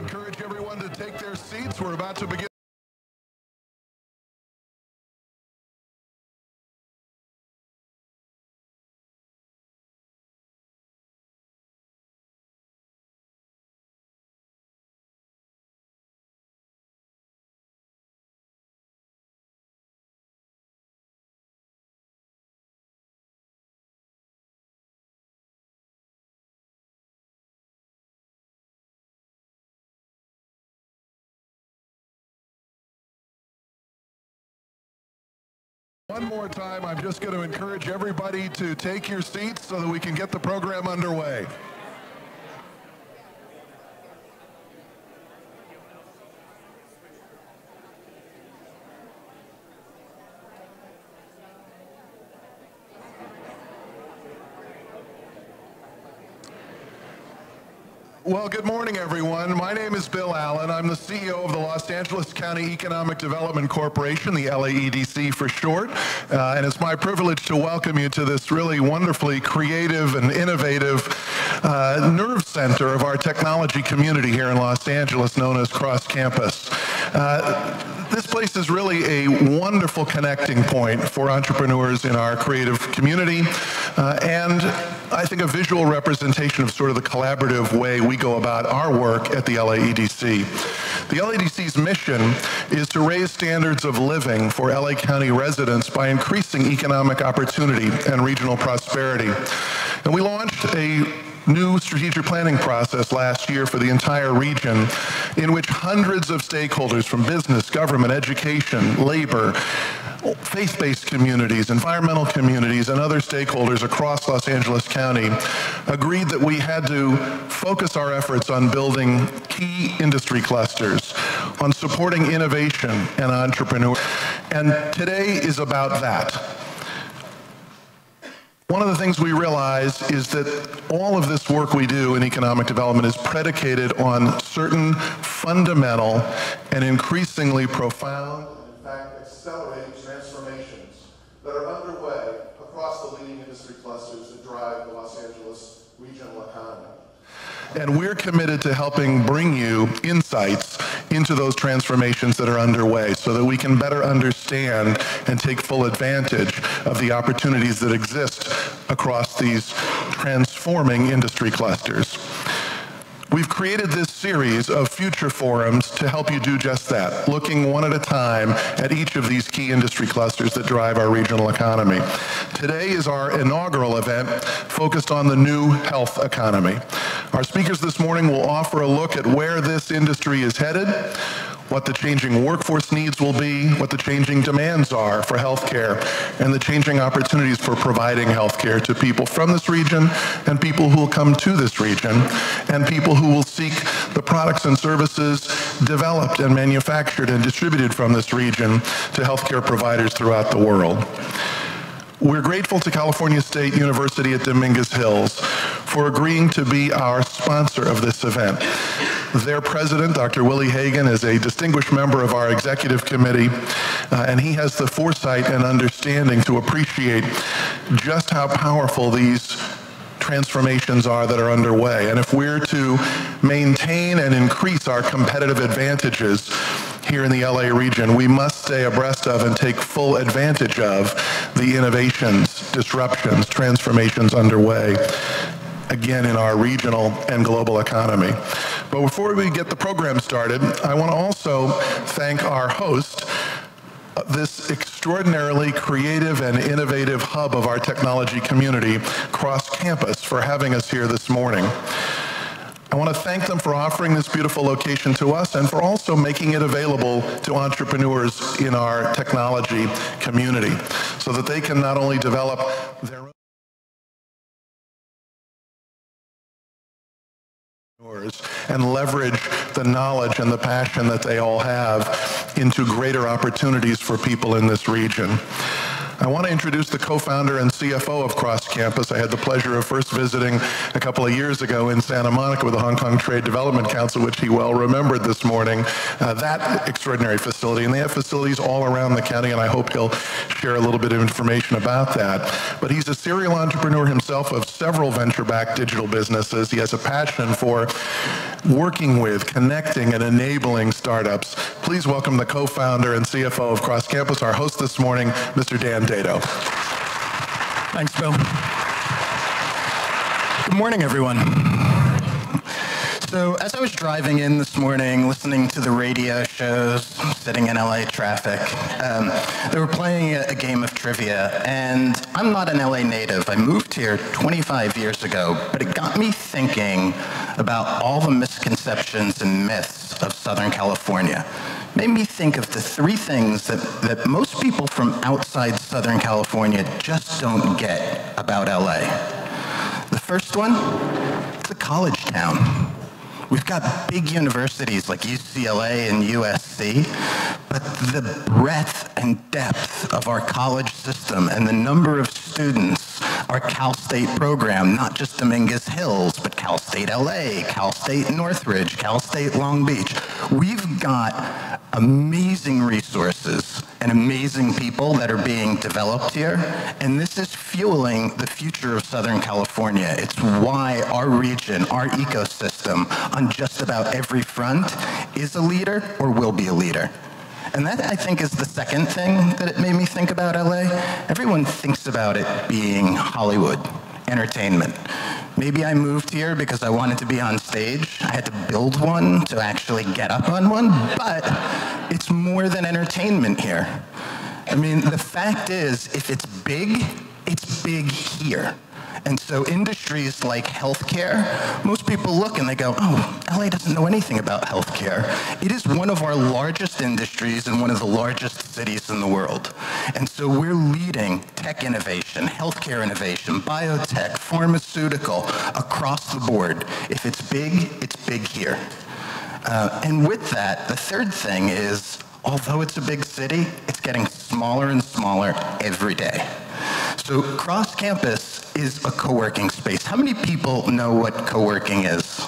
encourage everyone to take their seats. We're about to begin. One more time, I'm just going to encourage everybody to take your seats so that we can get the program underway. Well, good morning, everyone. My name is Bill Allen. I'm the CEO of the Los Angeles County Economic Development Corporation, the LAEDC for short, and it's my privilege to welcome you to this really wonderfully creative and innovative nerve center of our technology community here in Los Angeles, known as Cross Campus. This place is really a wonderful connecting point for entrepreneurs in our creative community, and I think a visual representation of sort of the collaborative way we go about our work at the LAEDC. The LAEDC's mission is to raise standards of living for LA County residents by increasing economic opportunity and regional prosperity. And we launched a new strategic planning process last year for the entire region, in which hundreds of stakeholders from business, government, education, labor, faith-based communities, environmental communities, and other stakeholders across Los Angeles County agreed that we had to focus our efforts on building key industry clusters, on supporting innovation and entrepreneurs. And today is about that. One of the things we realize is that all of this work we do in economic development is predicated on certain fundamental and increasingly profound, and in fact accelerating transformations that are underway across the leading industry clusters that drive the Los Angeles regional economy. And we're committed to helping bring you insights into those transformations that are underway so that we can better understand and take full advantage of the opportunities that exist across these transforming industry clusters. We've created this series of future forums to help you do just that, looking one at a time at each of these key industry clusters that drive our regional economy. Today is our inaugural event focused on the new health economy. Our speakers this morning will offer a look at where this industry is headed, what the changing workforce needs will be, what the changing demands are for healthcare, and the changing opportunities for providing healthcare to people from this region and people who will come to this region and people who will seek the products and services developed and manufactured and distributed from this region to healthcare providers throughout the world. We're grateful to California State University at Dominguez Hills for agreeing to be our sponsor of this event. Their president, Dr. Willie Hagan, is a distinguished member of our executive committee, and he has the foresight and understanding to appreciate just how powerful these transformations are that are underway. And if we're to maintain and increase our competitive advantages here in the LA region, we must stay abreast of and take full advantage of the innovations, disruptions, transformations underway, again, in our regional and global economy. But before we get the program started, I want to also thank our host, this extraordinarily creative and innovative hub of our technology community, Cross Campus, for having us here this morning. I want to thank them for offering this beautiful location to us and for also making it available to entrepreneurs in our technology community so that they can not only develop their own and leverage the knowledge and the passion that they all have into greater opportunities for people in this region. I want to introduce the co-founder and CFO of Cross Campus. I had the pleasure of first visiting a couple of years ago in Santa Monica with the Hong Kong Trade Development Council, which he well remembered this morning, that extraordinary facility. And they have facilities all around the county, and I hope he'll share a little bit of information about that. But he's a serial entrepreneur himself of several venture-backed digital businesses. He has a passion for working with, connecting, and enabling startups. Please welcome the co-founder and CFO of Cross Campus, our host this morning, Mr. Dan Dato. Thanks, Bill. Good morning, everyone. So as I was driving in this morning, listening to the radio shows, sitting in LA traffic, they were playing a game of trivia, and I'm not an LA native. I moved here 25 years ago, but it got me thinking about all the misconceptions and myths of Southern California. Made me think of the three things that most people from outside Southern California just don't get about LA. The first one, it's a college town. We've got big universities like UCLA and USC, but the breadth and depth of our college system and the number of students, our Cal State program, not just Dominguez Hills, but Cal State LA, Cal State Northridge, Cal State Long Beach. We've got amazing resources and amazing people that are being developed here, and this is fueling the future of Southern California. It's why our region, our ecosystem, on just about every front, is a leader or will be a leader. And that, I think, is the second thing that it made me think about LA. Everyone thinks about it being Hollywood, entertainment. Maybe I moved here because I wanted to be on stage. I had to build one to actually get up on one, but it's more than entertainment here. I mean, the fact is, if it's big here. And so industries like healthcare, most people look and they go, oh, LA doesn't know anything about healthcare. It is one of our largest industries and one of the largest cities in the world. And so we're leading tech innovation, healthcare innovation, biotech, pharmaceutical, across the board. If it's big here. And with that, the third thing is, although it's a big city, it's getting smaller and smaller every day. So Cross Campus is a co-working space. How many people know what co-working is?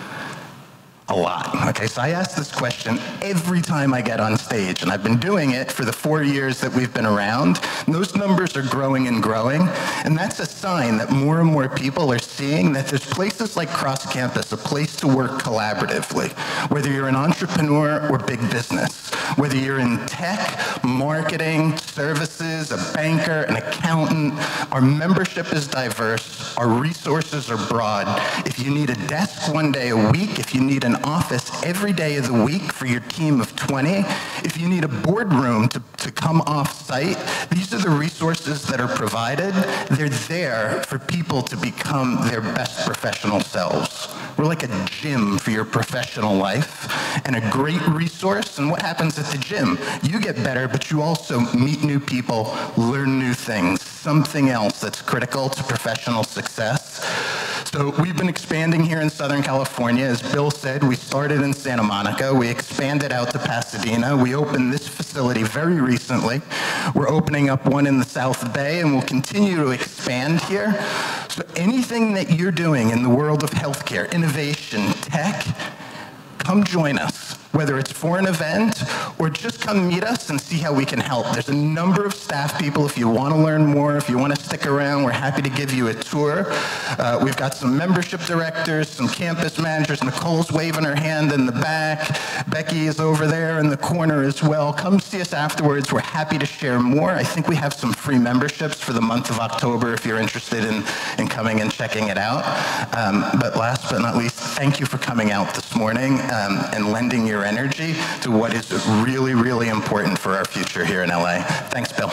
A lot. Okay, so I ask this question every time I get on stage, and I've been doing it for the 4 years that we've been around. And those numbers are growing and growing, and that's a sign that more and more people are seeing that there's places like Cross Campus, a place to work collaboratively, whether you're an entrepreneur or big business, whether you're in tech, marketing, services, a banker, an accountant. Our membership is diverse, our resources are broad. If you need a desk one day a week, if you need an office every day of the week for your team of 20. If you need a boardroom to come off-site, these are the resources that are provided. They're there for people to become their best professional selves. We're like a gym for your professional life and a great resource. And what happens at the gym? You get better, but you also meet new people, learn new things, something else that's critical to professional success. So we've been expanding here in Southern California. As Bill said, we started in Santa Monica. We expanded out to Pasadena. We opened this facility very recently. We're opening up one in the South Bay, and we'll continue to expand here. So anything that you're doing in the world of healthcare, innovation, tech, come join us. Whether it's for an event or just come meet us and see how we can help. There's a number of staff people. If you want to learn more, if you want to stick around, we're happy to give you a tour. We've got some membership directors, some campus managers. Nicole's waving her hand in the back. Becky is over there in the corner as well. Come see us afterwards. We're happy to share more. I think we have some free memberships for the month of October if you're interested in coming and checking it out. But last but not least, thank you for coming out this morning and lending your energy to what is really, really important for our future here in LA. Thanks, Bill.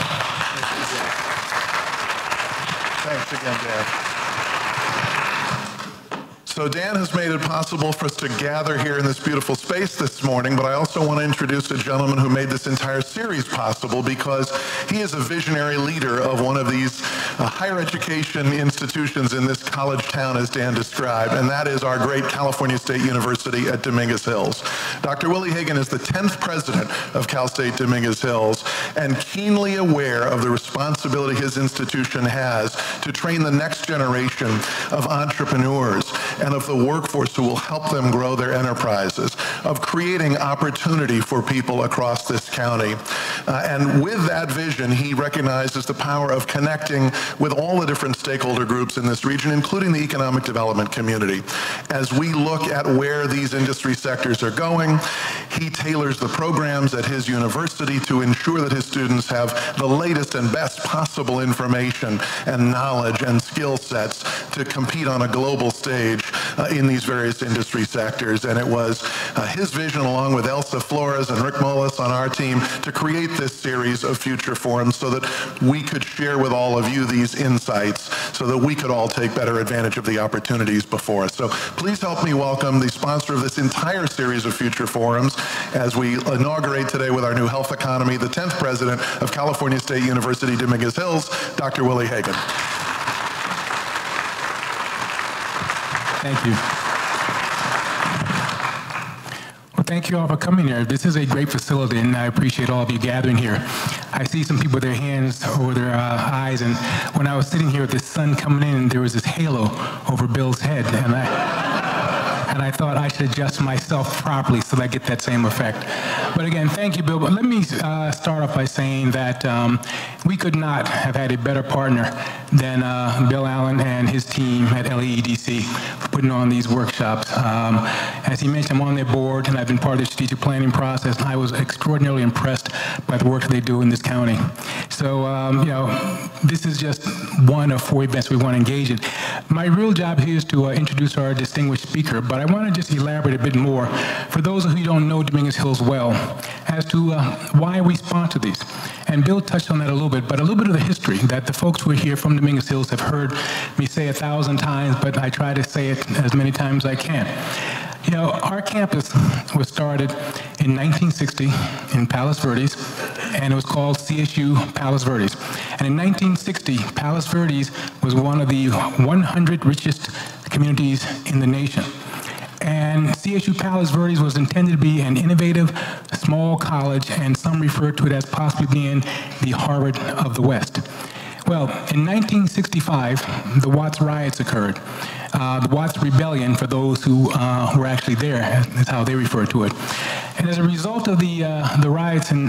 Thanks again, Dan. So Dan has made it possible for us to gather here in this beautiful space this morning, but I also want to introduce a gentleman who made this entire series possible because he is a visionary leader of one of these higher education institutions in this college town, as Dan described, and that is our great California State University at Dominguez Hills. Dr. Willie Hagan is the 10th president of Cal State Dominguez Hills and keenly aware of the responsibility his institution has to train the next generation of entrepreneurs and of the workforce who will help them grow their enterprises, of creating opportunity for people across this county. And with that vision, he recognizes the power of connecting with all the different stakeholder groups in this region, including the economic development community. As we look at where these industry sectors are going, he tailors the programs at his university to ensure that his students have the latest and best possible information and knowledge and skill sets to compete on a global stage in these various industry sectors. And it was his vision, along with Elsa Flores and Rick Mullis on our team, to create this series of future forums so that we could share with all of you these insights so that we could all take better advantage of the opportunities before us. So please help me welcome the sponsor of this entire series of future forums as we inaugurate today with our new health economy, the 10th president of California State University, Dominguez Hills, Dr. Willie Hagan. Thank you. Well, thank you all for coming here. This is a great facility, and I appreciate all of you gathering here. I see some people with their hands over their eyes, and when I was sitting here with the sun coming in, there was this halo over Bill's head, and I thought I should adjust myself properly so that I get that same effect. But again, thank you, Bill. But let me start off by saying that we could not have had a better partner than Bill Allen and his team at LEEDC for putting on these workshops. As he mentioned, I'm on their board, and I've been part of the strategic planning process, and I was extraordinarily impressed by the work that they do in this county. So, you know, this is just one of 4 events we want to engage in. My real job here is to introduce our distinguished speaker, but I want to just elaborate a bit more for those of you who don't know Dominguez Hills well as to why we sponsor these. And Bill touched on that a little bit, but a little bit of the history that the folks who are here from Dominguez Hills have heard me say 1,000 times, but I try to say it as many times as I can. You know, our campus was started in 1960 in Palos Verdes, and it was called CSU Palos Verdes. And in 1960, Palos Verdes was one of the 100 richest communities in the nation. And CSU Palos Verdes was intended to be an innovative, small college, and some refer to it as possibly being the Harvard of the West. Well, in 1965, the Watts riots occurred. The Watts Rebellion, for those who were actually there, is how they refer to it. And as a result of the riots in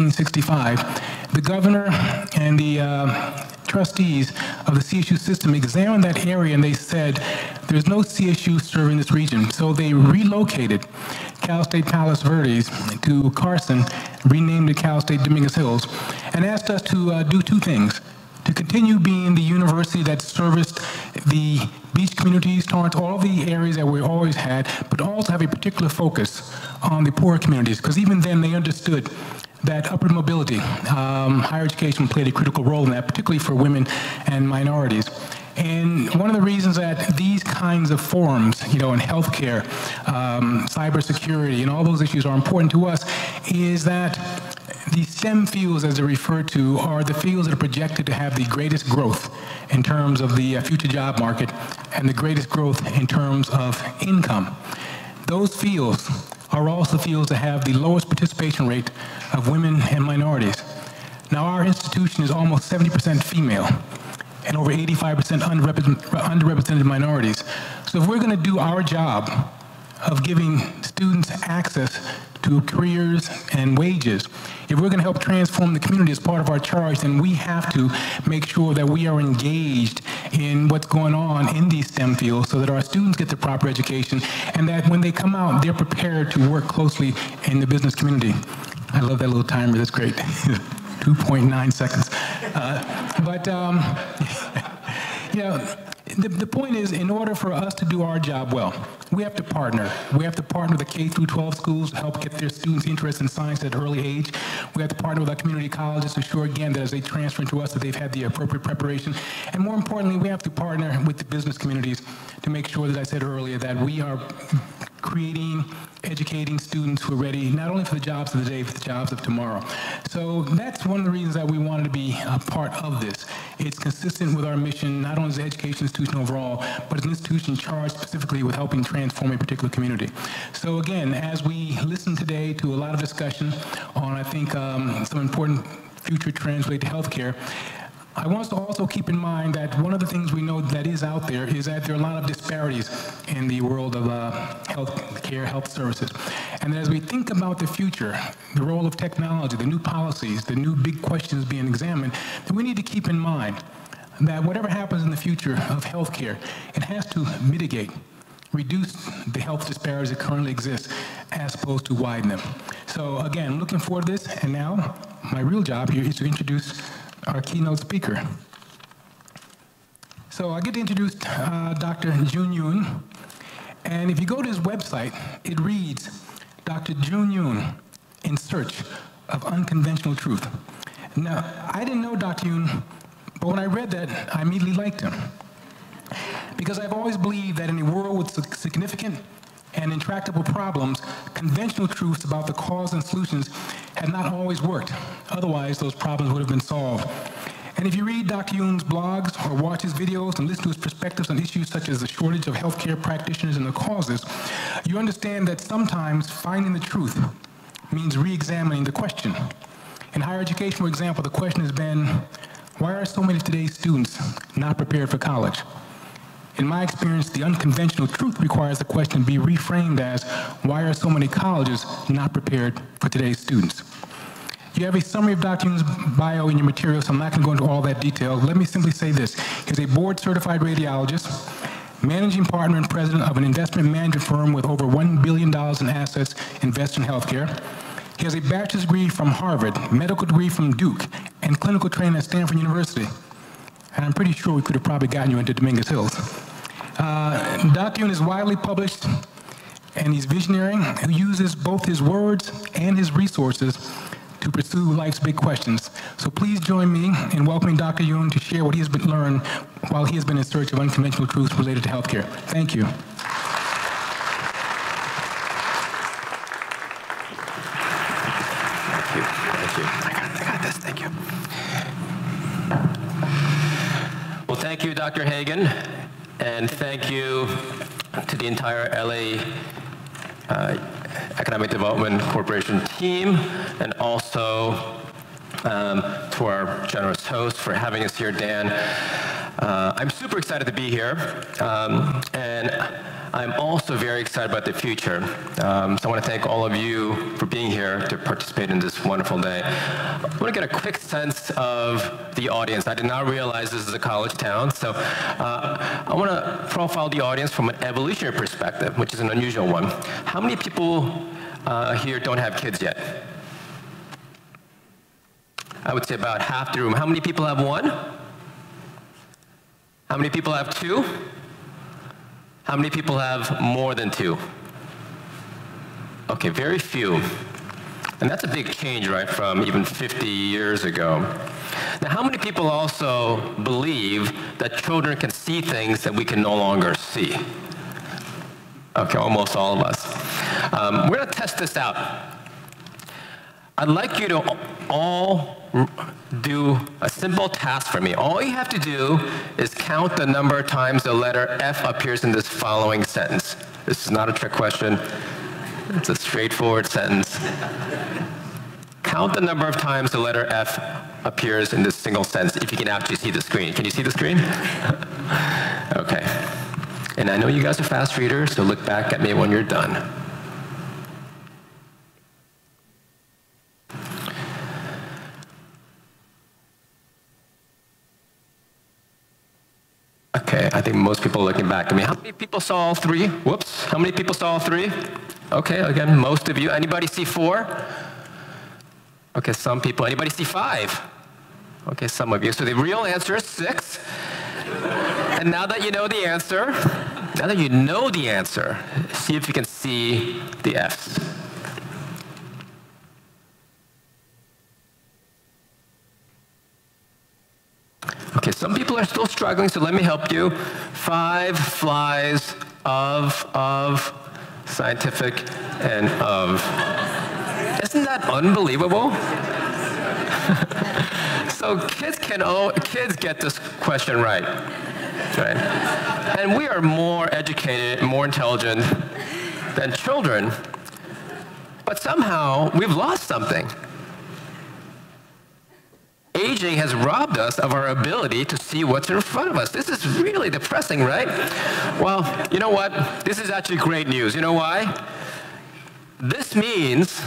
1965, the governor and the trustees of the CSU system examined that area, and they said, there's no CSU serving this region. So they relocated Cal State Palos Verdes to Carson, renamed it Cal State Dominguez Hills, and asked us to do 2 things. To continue being the university that serviced the beach communities, Torrance, all the areas that we always had, but also have a particular focus on the poor communities, because even then they understood that upward mobility, higher education played a critical role in that, particularly for women and minorities. And one of the reasons that these kinds of forums, you know, in healthcare, cybersecurity, and all those issues are important to us is that the STEM fields, as they're referred to, are the fields that are projected to have the greatest growth in terms of the future job market and the greatest growth in terms of income. Those fields are also fields that have the lowest participation rate of women and minorities. Now, our institution is almost 70% female and over 85% underrepresented minorities. So if we're going to do our job of giving students access to careers and wages, if we're going to help transform the community as part of our charge, then we have to make sure that we are engaged in what's going on in these STEM fields so that our students get the proper education and that when they come out, they're prepared to work closely in the business community. I love that little timer. That's great. 2.9 seconds. You know, the point is, in order for us to do our job well, we have to partner. We have to partner with the K through 12 schools to help get their students interested in science at an early age. We have to partner with our community colleges to ensure, again, that as they transfer into us, that they've had the appropriate preparation. And more importantly, we have to partner with the business communities to make sure, as I said earlier, that we are creating, educating students who are ready not only for the jobs of the day, but the jobs of tomorrow. So that's one of the reasons that we wanted to be a part of this. It's consistent with our mission, not only as an education institution overall, but as an institution charged specifically with helping transform a particular community. So again, as we listen today to a lot of discussion on, I think, some important future trends related to healthcare, I want us to also keep in mind that one of the things we know that is out there is that there are a lot of disparities in the world of health services. And as we think about the future, the role of technology, the new policies, the new big questions being examined, then we need to keep in mind that whatever happens in the future of healthcare, it has to mitigate, reduce the health disparities that currently exist as opposed to widen them. So again, looking forward to this, and now my real job here is to introduce our keynote speaker. So I get to introduce Dr. Joon, and if you go to his website, it reads, Dr. Joon, in search of unconventional truth. Now, I didn't know Dr. Joon, but when I read that, I immediately liked him. Because I've always believed that in a world with significant and intractable problems, conventional truths about the cause and solutions had not always worked. Otherwise, those problems would have been solved. And if you read Dr. Joon's blogs or watch his videos and listen to his perspectives on issues such as the shortage of healthcare practitioners and the causes, you understand that sometimes finding the truth means re-examining the question. In higher education, for example, the question has been, why are so many of today's students not prepared for college? In my experience, the unconventional truth requires the question be reframed as, why are so many colleges not prepared for today's students? You have a summary of Dr. Joon's bio in your material, so I'm not going to go into all that detail. Let me simply say this. He's a board-certified radiologist, managing partner and president of an investment management firm with over $1 billion in assets invested in healthcare. He has a bachelor's degree from Harvard, medical degree from Duke, and clinical training at Stanford University. And I'm pretty sure we could have probably gotten you into Dominguez Hills. Dr. Joon is widely published, and he's visionary who uses both his words and his resources to pursue life's big questions. So please join me in welcoming Dr. Joon to share what he has been learned while he has been in search of unconventional truths related to healthcare. Thank you. Thank you. I got this. Thank you. Well, thank you, Dr. Hagan, and thank you to the entire LA Economic Development Corporation team, and also to our generous host for having us here, Dan. I'm super excited to be here, and I'm also very excited about the future. So I want to thank all of you for being here to participate in this wonderful day. I want to get a quick sense of the audience. I did not realize this is a college town, so I want to profile the audience from an evolutionary perspective, which is an unusual one. How many people here don't have kids yet? I would say about half the room. How many people have one? How many people have two? How many people have more than two? Okay, very few. And that's a big change, right, from even 50 years ago. Now, how many people also believe that children can see things that we can no longer see? Okay, almost all of us. We're going to test this out. I'd like you to all do a simple task for me. All you have to do is count the number of times the letter F appears in this following sentence. This is not a trick question. It's a straightforward sentence. Count the number of times the letter F appears in this single sentence, if you can actually see the screen. Can you see the screen? Okay. And I know you guys are fast readers, so look back at me when you're done. Okay, I think most people are looking back at me. How many people saw all three? Whoops. How many people saw all three? Okay, again, most of you. Anybody see four? Okay, some people. Anybody see five? Okay, some of you. So the real answer is 6. And now that you know the answer, see if you can see the F's. Okay, some people are still struggling, so let me help you. 5 flies of, scientific, and of. Isn't that unbelievable? So kids get this question right? And we are more educated, more intelligent than children, but somehow we've lost something. Aging has robbed us of our ability to see what's in front of us. This is really depressing, right? Well, you know what? This is actually great news. You know why? This means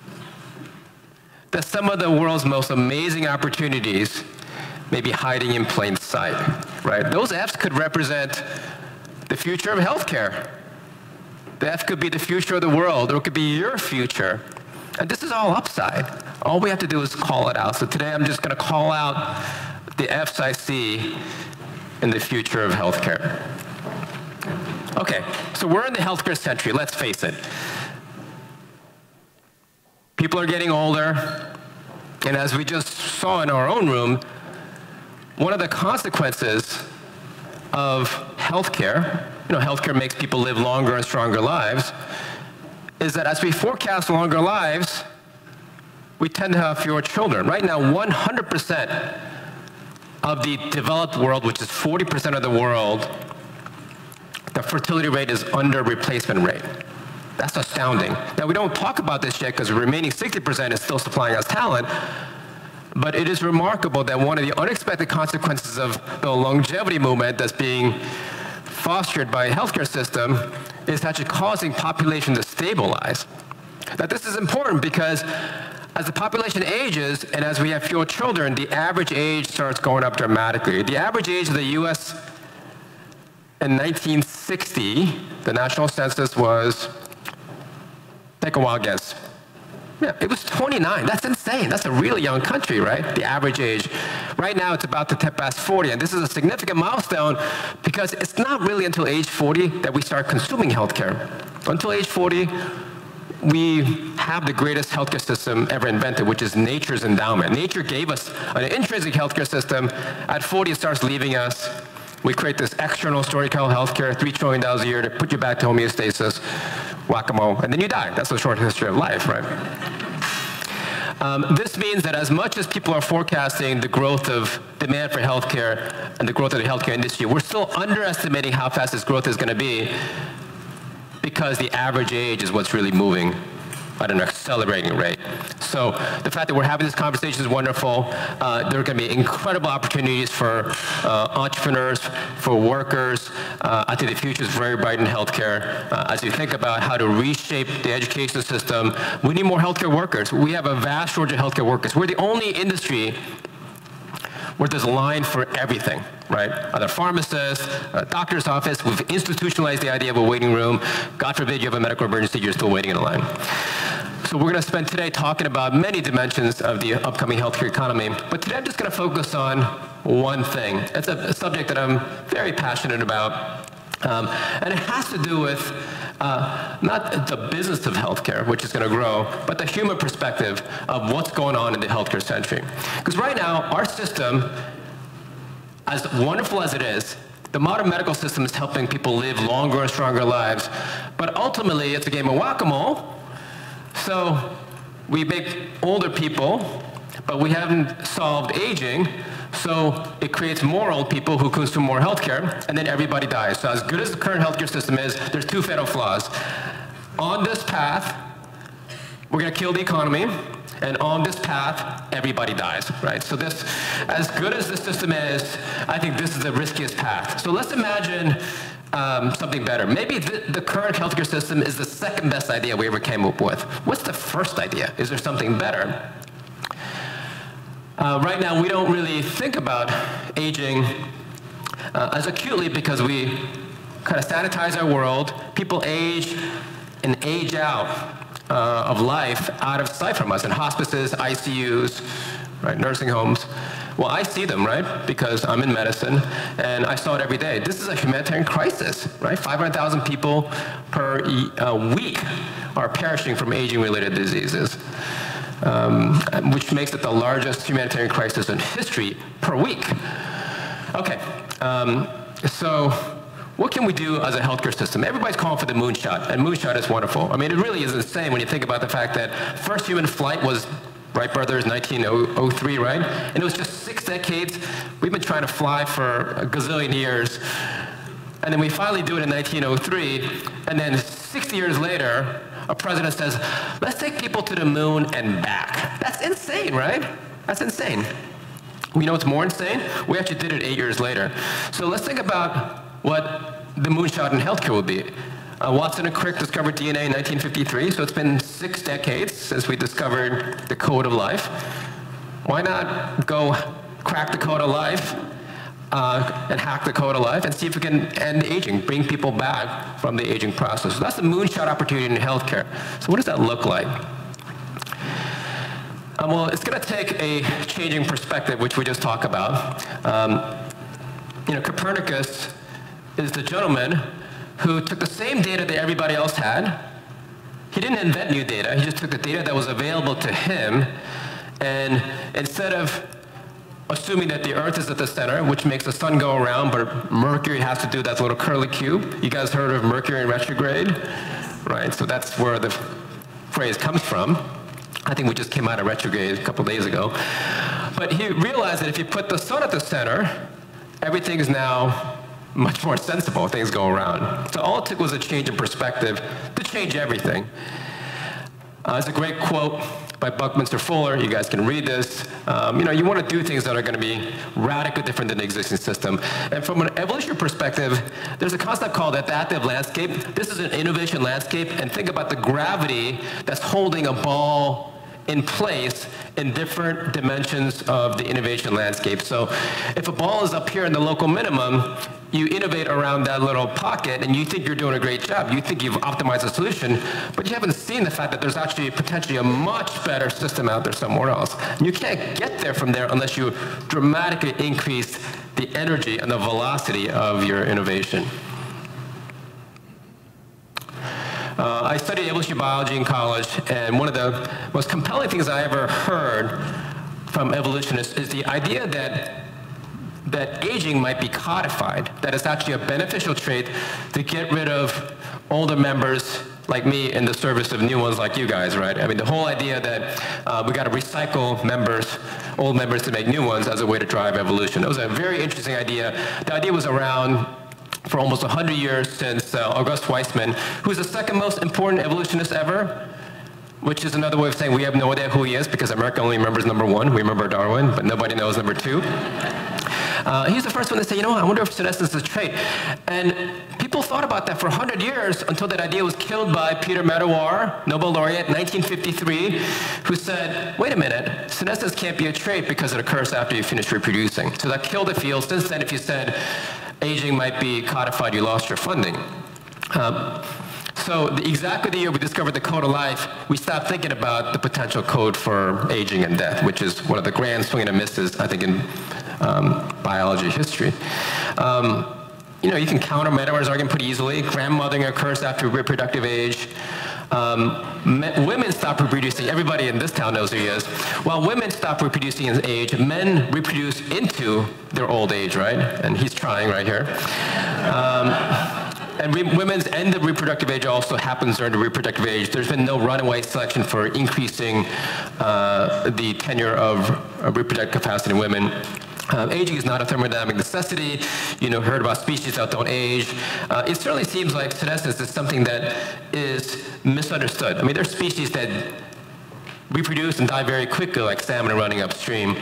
that some of the world's most amazing opportunities may be hiding in plain sight, right? Those F's could represent the future of healthcare. The F could be the future of the world, or it could be your future. And this is all upside. All we have to do is call it out. So today I'm just going to call out the F's I see in the future of healthcare. Okay, so we're in the healthcare century, let's face it. People are getting older, and as we just saw in our own room, one of the consequences of healthcare, healthcare makes people live longer and stronger lives, is that as we forecast longer lives, we tend to have fewer children. Right now, 100% of the developed world, which is 40% of the world, the fertility rate is under replacement rate. That's astounding. Now, we don't talk about this yet because the remaining 60% is still supplying us talent, but it is remarkable that one of the unexpected consequences of the longevity movement that's being fostered by a healthcare system is actually causing population to stabilize. Now, this is important because as the population ages and as we have fewer children, the average age starts going up dramatically. The average age of the US in 1960, the national census was, take a wild guess. Yeah, it was 29. That's insane. That's a really young country, right? The average age. Right now, it's about to tip past 40, and this is a significant milestone because it's not really until age 40 that we start consuming healthcare. Until age 40, we have the greatest healthcare system ever invented, which is nature's endowment. Nature gave us an intrinsic healthcare system. At 40, it starts leaving us. We create this external story called healthcare, $3 trillion a year to put you back to homeostasis, whack-a-mole, and then you die. That's the short history of life, right? This means that as much as people are forecasting the growth of demand for healthcare and the growth of the healthcare industry, we're still underestimating how fast this growth is going to be because the average age is what's really moving at an accelerating rate. So the fact that we're having this conversation is wonderful. There are going to be incredible opportunities for entrepreneurs, for workers. I think the future is very bright in healthcare. As you think about how to reshape the education system, we need more healthcare workers. We have a vast shortage of healthcare workers. We're the only industry where there's a line for everything, right? Other pharmacists, a doctor's office, we've institutionalized the idea of a waiting room. God forbid you have a medical emergency, you're still waiting in a line. So we're going to spend today talking about many dimensions of the upcoming healthcare economy, but today I'm just going to focus on one thing. It's a subject that I'm very passionate about, and it has to do with not the business of healthcare, which is going to grow, but the human perspective of what's going on in the healthcare century. Because right now, our system, as wonderful as it is, the modern medical system is helping people live longer and stronger lives, but ultimately it's a game of whack-a-mole. So we make older people, but we haven't solved aging, so it creates more old people who consume more healthcare, and then everybody dies. So as good as the current healthcare system is, there's two fatal flaws. On this path, we're going to kill the economy, and on this path, everybody dies, right? So this, as good as this system is, I think this is the riskiest path. So let's imagine something better. Maybe the current healthcare system is the second best idea we ever came up with. What's the first idea? Is there something better? Right now, we don't really think about aging as acutely because we kind of sanitize our world. People age and age out of life out of sight from us in hospices, ICUs, right, nursing homes. Well, I see them, right? Because I'm in medicine, and I saw it every day. This is a humanitarian crisis, right? 500,000 people per week are perishing from aging-related diseases, which makes it the largest humanitarian crisis in history per week. Okay, so what can we do as a healthcare system? Everybody's calling for the moonshot, and moonshot is wonderful. I mean, it really is insane when you think about the fact that first human flight was Wright brothers, 1903, right? And it was just 6 decades. We've been trying to fly for a gazillion years. And then we finally do it in 1903. And then 60 years later, a president says, let's take people to the moon and back. That's insane, right? That's insane. You know what's more insane? We actually did it 8 years later. So let's think about what the moonshot in healthcare will be. Watson and Crick discovered DNA in 1953, so it's been 6 decades since we discovered the code of life. Why not go crack the code of life and hack the code of life and see if we can end aging, bring people back from the aging process. So that's the moonshot opportunity in healthcare. So what does that look like? Well, it's going to take a changing perspective, which we just talked about. Copernicus is the gentleman who took the same data that everybody else had. He didn't invent new data. He just took the data that was available to him, and instead of assuming that the Earth is at the center, which makes the sun go around, but Mercury has to do that little curly cube. You guys heard of Mercury in retrograde? Right, so that's where the phrase comes from. I think we just came out of retrograde a couple days ago. But he realized that if you put the sun at the center, everything is now much more sensible, things go around. So all it took was a change in perspective to change everything. There's a great quote by Buckminster Fuller. You guys can read this. You want to do things that are going to be radically different than the existing system. And from an evolutionary perspective, there's a concept called adaptive landscape. This is an innovation landscape, and think about the gravity that's holding a ball in place in different dimensions of the innovation landscape. So if a ball is up here in the local minimum, you innovate around that little pocket and you think you're doing a great job. You think you've optimized a solution, but you haven't seen the fact that there's actually potentially a much better system out there somewhere else. And you can't get there from there unless you dramatically increase the energy and the velocity of your innovation. I studied evolutionary biology in college, and one of the most compelling things I ever heard from evolutionists is the idea that aging might be codified, that it's actually a beneficial trait to get rid of older members like me in the service of new ones like you guys, right? I mean, the whole idea that we got to recycle members, old members to make new ones as a way to drive evolution. It was a very interesting idea. The idea was around for almost 100 years since August Vriesman, who's the second most important evolutionist ever, which is another way of saying we have no idea who he is because America only remembers number 1. We remember Darwin, but nobody knows number 2. He's the first one to say, I wonder if senescence is a trait. And people thought about that for 100 years until that idea was killed by Peter Medawar, Nobel laureate, 1953, who said, wait a minute, senescence can't be a trait because it occurs after you finish reproducing. So that killed the field. Since then, if you said aging might be codified, you lost your funding. So exactly the year we discovered the code of life, we stopped thinking about the potential code for aging and death, which is one of the grand swing and misses, I think, in biology history. You can counter Medawar's argument pretty easily. Grandmothering occurs after reproductive age. Women stop reproducing. Everybody in this town knows who he is. While women stop reproducing in age, men reproduce into their old age, right? And he's trying right here. And women's end of reproductive age also happens during the reproductive age. There's been no runaway selection for increasing the tenure of reproductive capacity in women. Aging is not a thermodynamic necessity. Heard about species that don't age. It certainly seems like senescence is something that is misunderstood. I mean, there's species that reproduce and die very quickly, like salmon running upstream.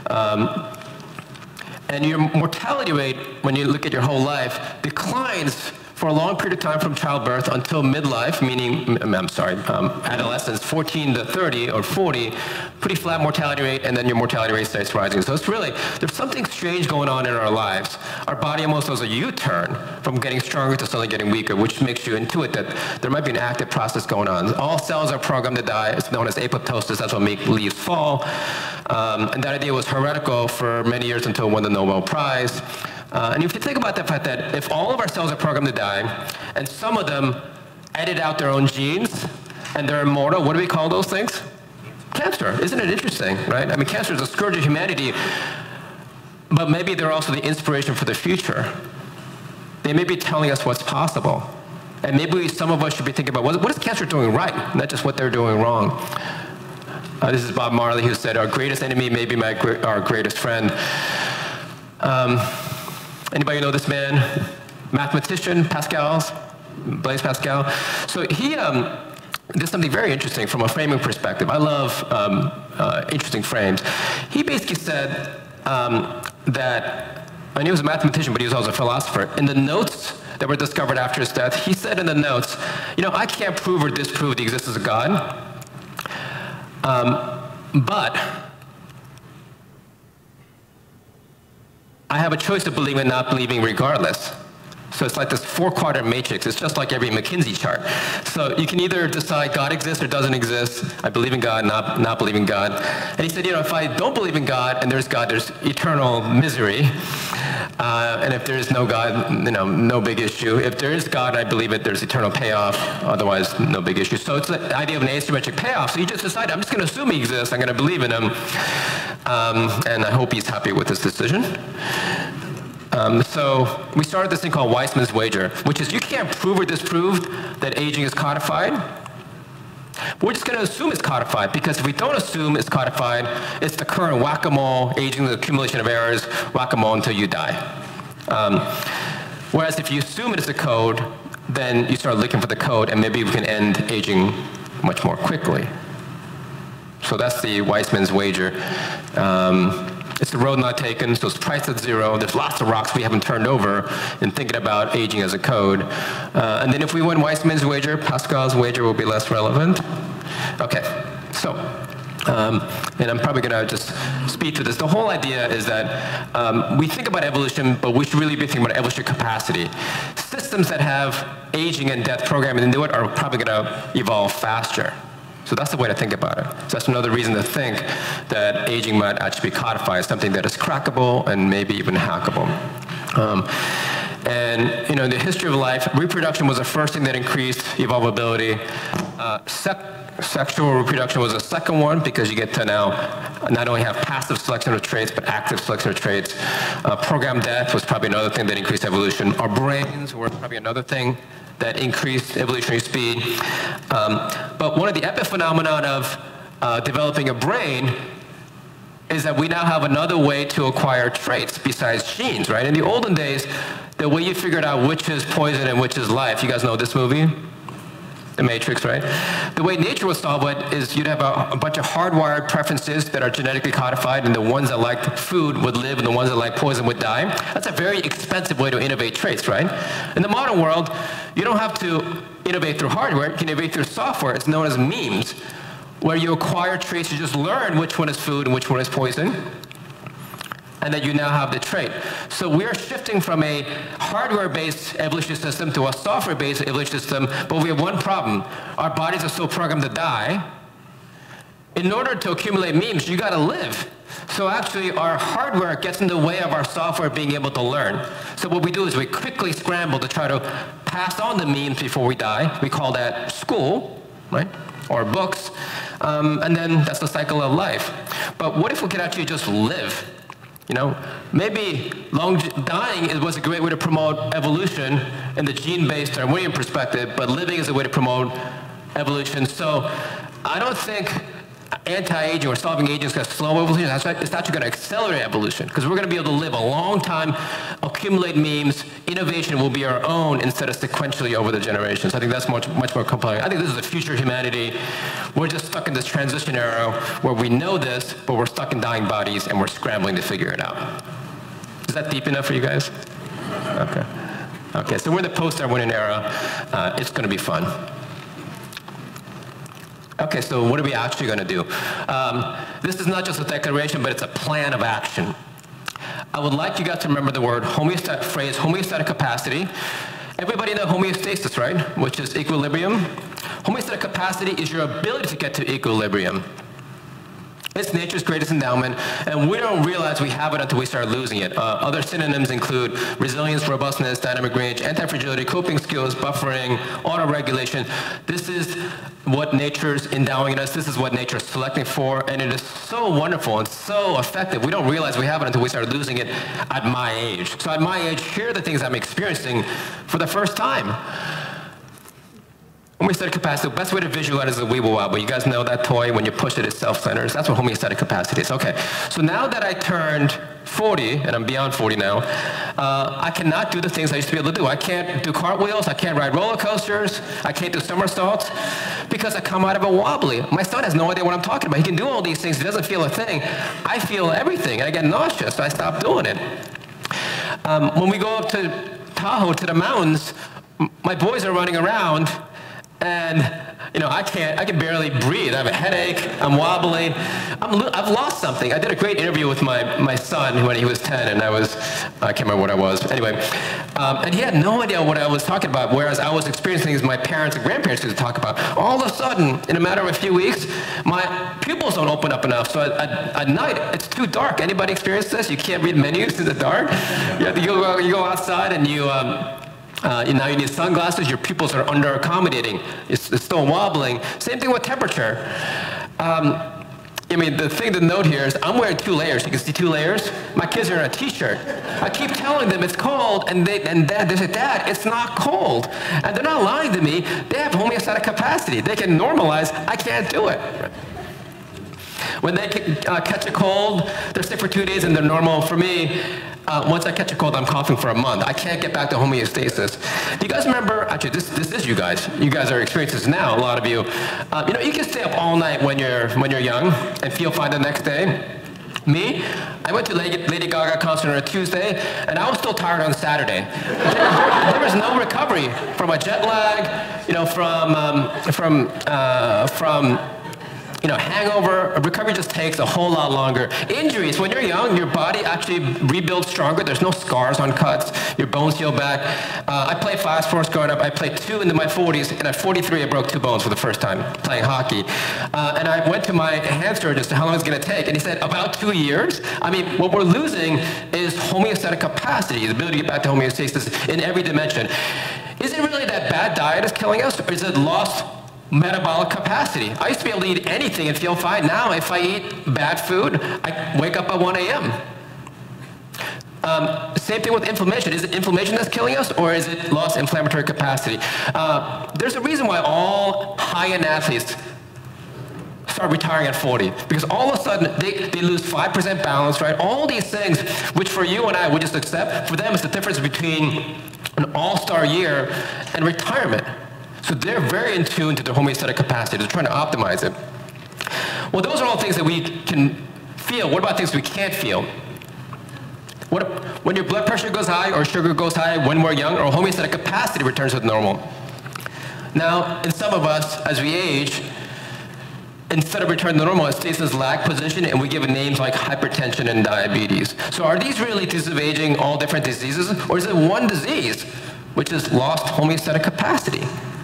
And your mortality rate, when you look at your whole life, declines for a long period of time from childbirth until midlife, meaning, adolescence, 14 to 30 or 40, pretty flat mortality rate, and then your mortality rate starts rising. So it's really, there's something strange going on in our lives. Our body almost does a U-turn from getting stronger to suddenly getting weaker, which makes you intuit that there might be an active process going on. All cells are programmed to die. It's known as apoptosis. That's what makes leaves fall. And that idea was heretical for many years until it won the Nobel Prize. And if you think about the fact that if all of our cells are programmed to die, and some of them edit out their own genes, and they're immortal, what do we call those things? Cancer. Isn't it interesting, right? I mean, cancer is a scourge of humanity, but maybe they're also the inspiration for the future. They may be telling us what's possible. And maybe some of us should be thinking about what is cancer doing right, not just what they're doing wrong. This is Bob Marley, who said, our greatest enemy may be our greatest friend. Anybody know this man? Mathematician, Blaise Pascal. So he did something very interesting from a framing perspective. I love interesting frames. He basically said that, and he was a mathematician, but he was also a philosopher. In the notes that were discovered after his death, he said in the notes, you know, I can't prove or disprove the existence of God, but I have a choice of believing and not believing regardless. So it's like this 4-quadrant matrix. It's just like every McKinsey chart. So you can either decide God exists or doesn't exist. I believe in God, not believe in God. And he said, you know, if I don't believe in God and there's God, there's eternal misery. And if there is no God, you know, no big issue. If there is God, I believe it, there's eternal payoff. Otherwise, no big issue. So it's the idea of an asymmetric payoff. So you just decide, I'm just going to assume he exists. I'm going to believe in him. And I hope he's happy with this decision. So we started this thing called Weissman's wager, which is you can't prove or disprove that aging is codified. But we're just going to assume it's codified, because if we don't assume it's codified, it's the current whack-a-mole, aging, the accumulation of errors, whack-a-mole until you die. Whereas if you assume it is a code, then you start looking for the code, and maybe we can end aging much more quickly. So that's the Weissman's wager. It's the road not taken, so it's priced at 0. There's lots of rocks we haven't turned over in thinking about aging as a code. And then if we win Weissman's wager, Pascal's wager will be less relevant. Okay, so, and I'm probably going to just speed through this. The whole idea is that we think about evolution, but we should really be thinking about evolutionary capacity. Systems that have aging and death programming into it are probably going to evolve faster. So that's the way to think about it. So that's another reason to think that aging might actually be codified, something that is crackable and maybe even hackable. And you know, in the history of life, reproduction was the first thing that increased evolvability. Sexual reproduction was the second one, because you get to now not only have passive selection of traits, but active selection of traits. Programmed death was probably another thing that increased evolution. Our brains were probably another thing that increased evolutionary speed. But one of the epiphenomenon of developing a brain is that we now have another way to acquire traits besides genes, right? In the olden days, the way you figured out which is poison and which is life, you guys know this movie? The Matrix, right? The way nature would solve it is you'd have a bunch of hardwired preferences that are genetically codified, and the ones that liked food would live and the ones that liked poison would die. That's a very expensive way to innovate traits, right? In the modern world, you don't have to innovate through hardware, you can innovate through software. It's known as memes, where you acquire traits, you just learn which one is food and which one is poison, and then you now have the trait. So we're shifting from a hardware-based evolution system to a software-based evolution system, but we have one problem. Our bodies are so programmed to die. In order to accumulate memes, you gotta live. So actually, our hardware gets in the way of our software being able to learn. So what we do is we quickly scramble to try to pass on the memes before we die. We call that school, right? Or books. And then that's the cycle of life. But what if we could actually just live? You know, maybe dying was a great way to promote evolution in the gene-based Darwinian perspective, but living is a way to promote evolution. So I don't think anti-aging or solving aging is going to slow evolution. It's actually going to accelerate evolution, because we're going to be able to live a long time, accumulate memes. Innovation will be our own instead of sequentially over the generations. I think that's much more compelling. I think this is the future of humanity. We're just stuck in this transition era where we know this, but we're stuck in dying bodies and we're scrambling to figure it out. Is that deep enough for you guys? Okay. Okay, so we're in the post-Darwinian era. It's going to be fun. Okay, so what are we actually going to do? This is not just a declaration, but it's a plan of action. I would like you guys to remember the word phrase homeostatic capacity. Everybody know homeostasis, right? Which is equilibrium. Homeostatic capacity is your ability to get to equilibrium. It's nature's greatest endowment, and we don't realize we have it until we start losing it. Other synonyms include resilience, robustness, dynamic range, anti-fragility, coping skills, buffering, auto-regulation. This is what nature's endowing in us. This is what nature's selecting for, and it is so wonderful and so effective. We don't realize we have it until we start losing it at my age. So at my age, here are the things I'm experiencing for the first time. Homeostatic capacity, the best way to visualize is a Weeble Wobble. You guys know that toy, when you push it, it self-centers. That's what homeostatic capacity is. Okay, so now that I turned 40, and I'm beyond 40 now, I cannot do the things I used to be able to do. I can't do cartwheels, I can't ride roller coasters, I can't do somersaults, because I come out of a wobbly. My son has no idea what I'm talking about. He can do all these things, he doesn't feel a thing. I feel everything, and I get nauseous, so I stop doing it. When we go up to Tahoe, to the mountains, my boys are running around, and I can barely breathe. I have a headache, I'm wobbly, I've lost something. I did a great interview with my son when he was 10, and I can't remember what I was. Anyway, and he had no idea what I was talking about, whereas I was experiencing things my parents and grandparents used to talk about. All of a sudden, in a matter of a few weeks, my pupils don't open up enough, so at night, it's too dark. Anybody experience this? You can't read menus in the dark? You go outside and now you need sunglasses, your pupils are under-accommodating. It's still wobbling. Same thing with temperature. The thing to note here is I'm wearing 2 layers. You can see 2 layers. My kids are in a t-shirt. I keep telling them it's cold, and they say, Dad, it's not cold. And they're not lying to me. They have homeostatic capacity. They can normalize. I can't do it. When they catch a cold, they're sick for 2 days and they're normal. For me, once I catch a cold, I'm coughing for a month. I can't get back to homeostasis. Do you guys remember, actually this is you guys. You guys are experiencing this now, a lot of you. You can stay up all night when you're young and feel fine the next day. Me, I went to Lady Gaga concert on a Tuesday, and I was still tired on Saturday. There was no recovery from a jet lag, hangover. Recovery just takes a whole lot longer. Injuries, when you're young, your body actually rebuilds stronger. There's no scars on cuts. Your bones heal back. I played 5 sports growing up. I played 2 into my 40s, and at 43, I broke 2 bones for the first time playing hockey. And I went to my hand surgeon to how long it's going to take, and he said, about 2 years. What we're losing is homeostatic capacity, the ability to get back to homeostasis in every dimension. Is it really that bad diet is killing us, or is it lost metabolic capacity? I used to be able to eat anything and feel fine. Now, if I eat bad food, I wake up at 1 a.m. Same thing with inflammation. Is it inflammation that's killing us, or is it lost inflammatory capacity? There's a reason why all high-end athletes start retiring at 40, because all of a sudden they lose 5% balance, right? All these things, which for you and I would just accept, for them it's the difference between an all-star year and retirement. So they're very in tune to their homeostatic capacity. They're trying to optimize it. Well, those are all things that we can feel. What about things we can't feel? When your blood pressure goes high or sugar goes high when we're young, our homeostatic capacity returns to normal. Now, in some of us, as we age, instead of returning to normal, it stays in this lag position, and we give it names like hypertension and diabetes. So are these really diseases of aging all different diseases, or is it one disease, which is lost homeostatic capacity?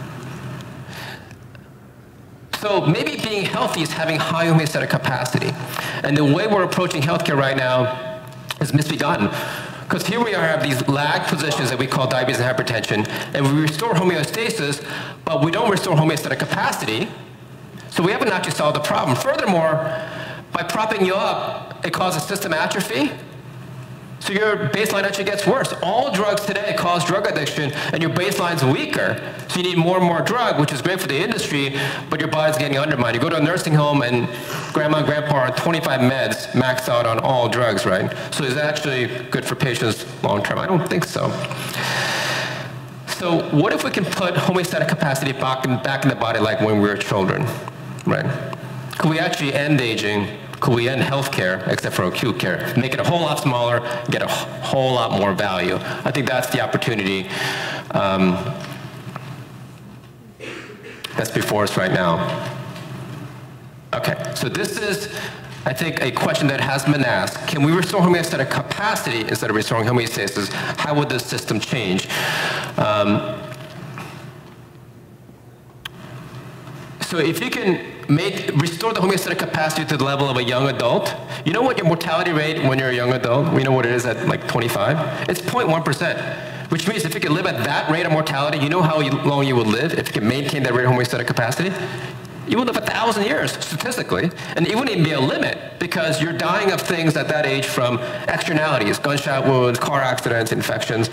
So maybe being healthy is having high homeostatic capacity. And the way we're approaching healthcare right now is misbegotten. Because here we have these lag positions that we call diabetes and hypertension, and we restore homeostasis, but we don't restore homeostatic capacity, so we haven't actually solved the problem. Furthermore, by propping you up, it causes system atrophy, so your baseline actually gets worse. All drugs today cause drug addiction, and your baseline's weaker. So you need more and more drug, which is great for the industry, but your body's getting undermined. You go to a nursing home, and grandma and grandpa are on 25 meds, maxed out on all drugs, right? So is that actually good for patients long term? I don't think so. So what if we can put homeostatic capacity back in the body like when we were children, right? Could we actually end aging? Could we end healthcare, except for acute care? Make it a whole lot smaller, get a whole lot more value. I think that's the opportunity that's before us right now. Okay, so this is, I think, a question that has been asked. Can we restore homeostatic capacity instead of restoring homeostasis? How would the system change? So if you can restore the homeostatic capacity to the level of a young adult. You know what your mortality rate when you're a young adult, we know what it is at like 25? It's 0.1%, which means if you can live at that rate of mortality, you know how long you would live if you can maintain that rate of homeostatic capacity? You would live 1,000 years, statistically. And it wouldn't even be a limit, because you're dying of things at that age from externalities, gunshot wounds, car accidents, infections.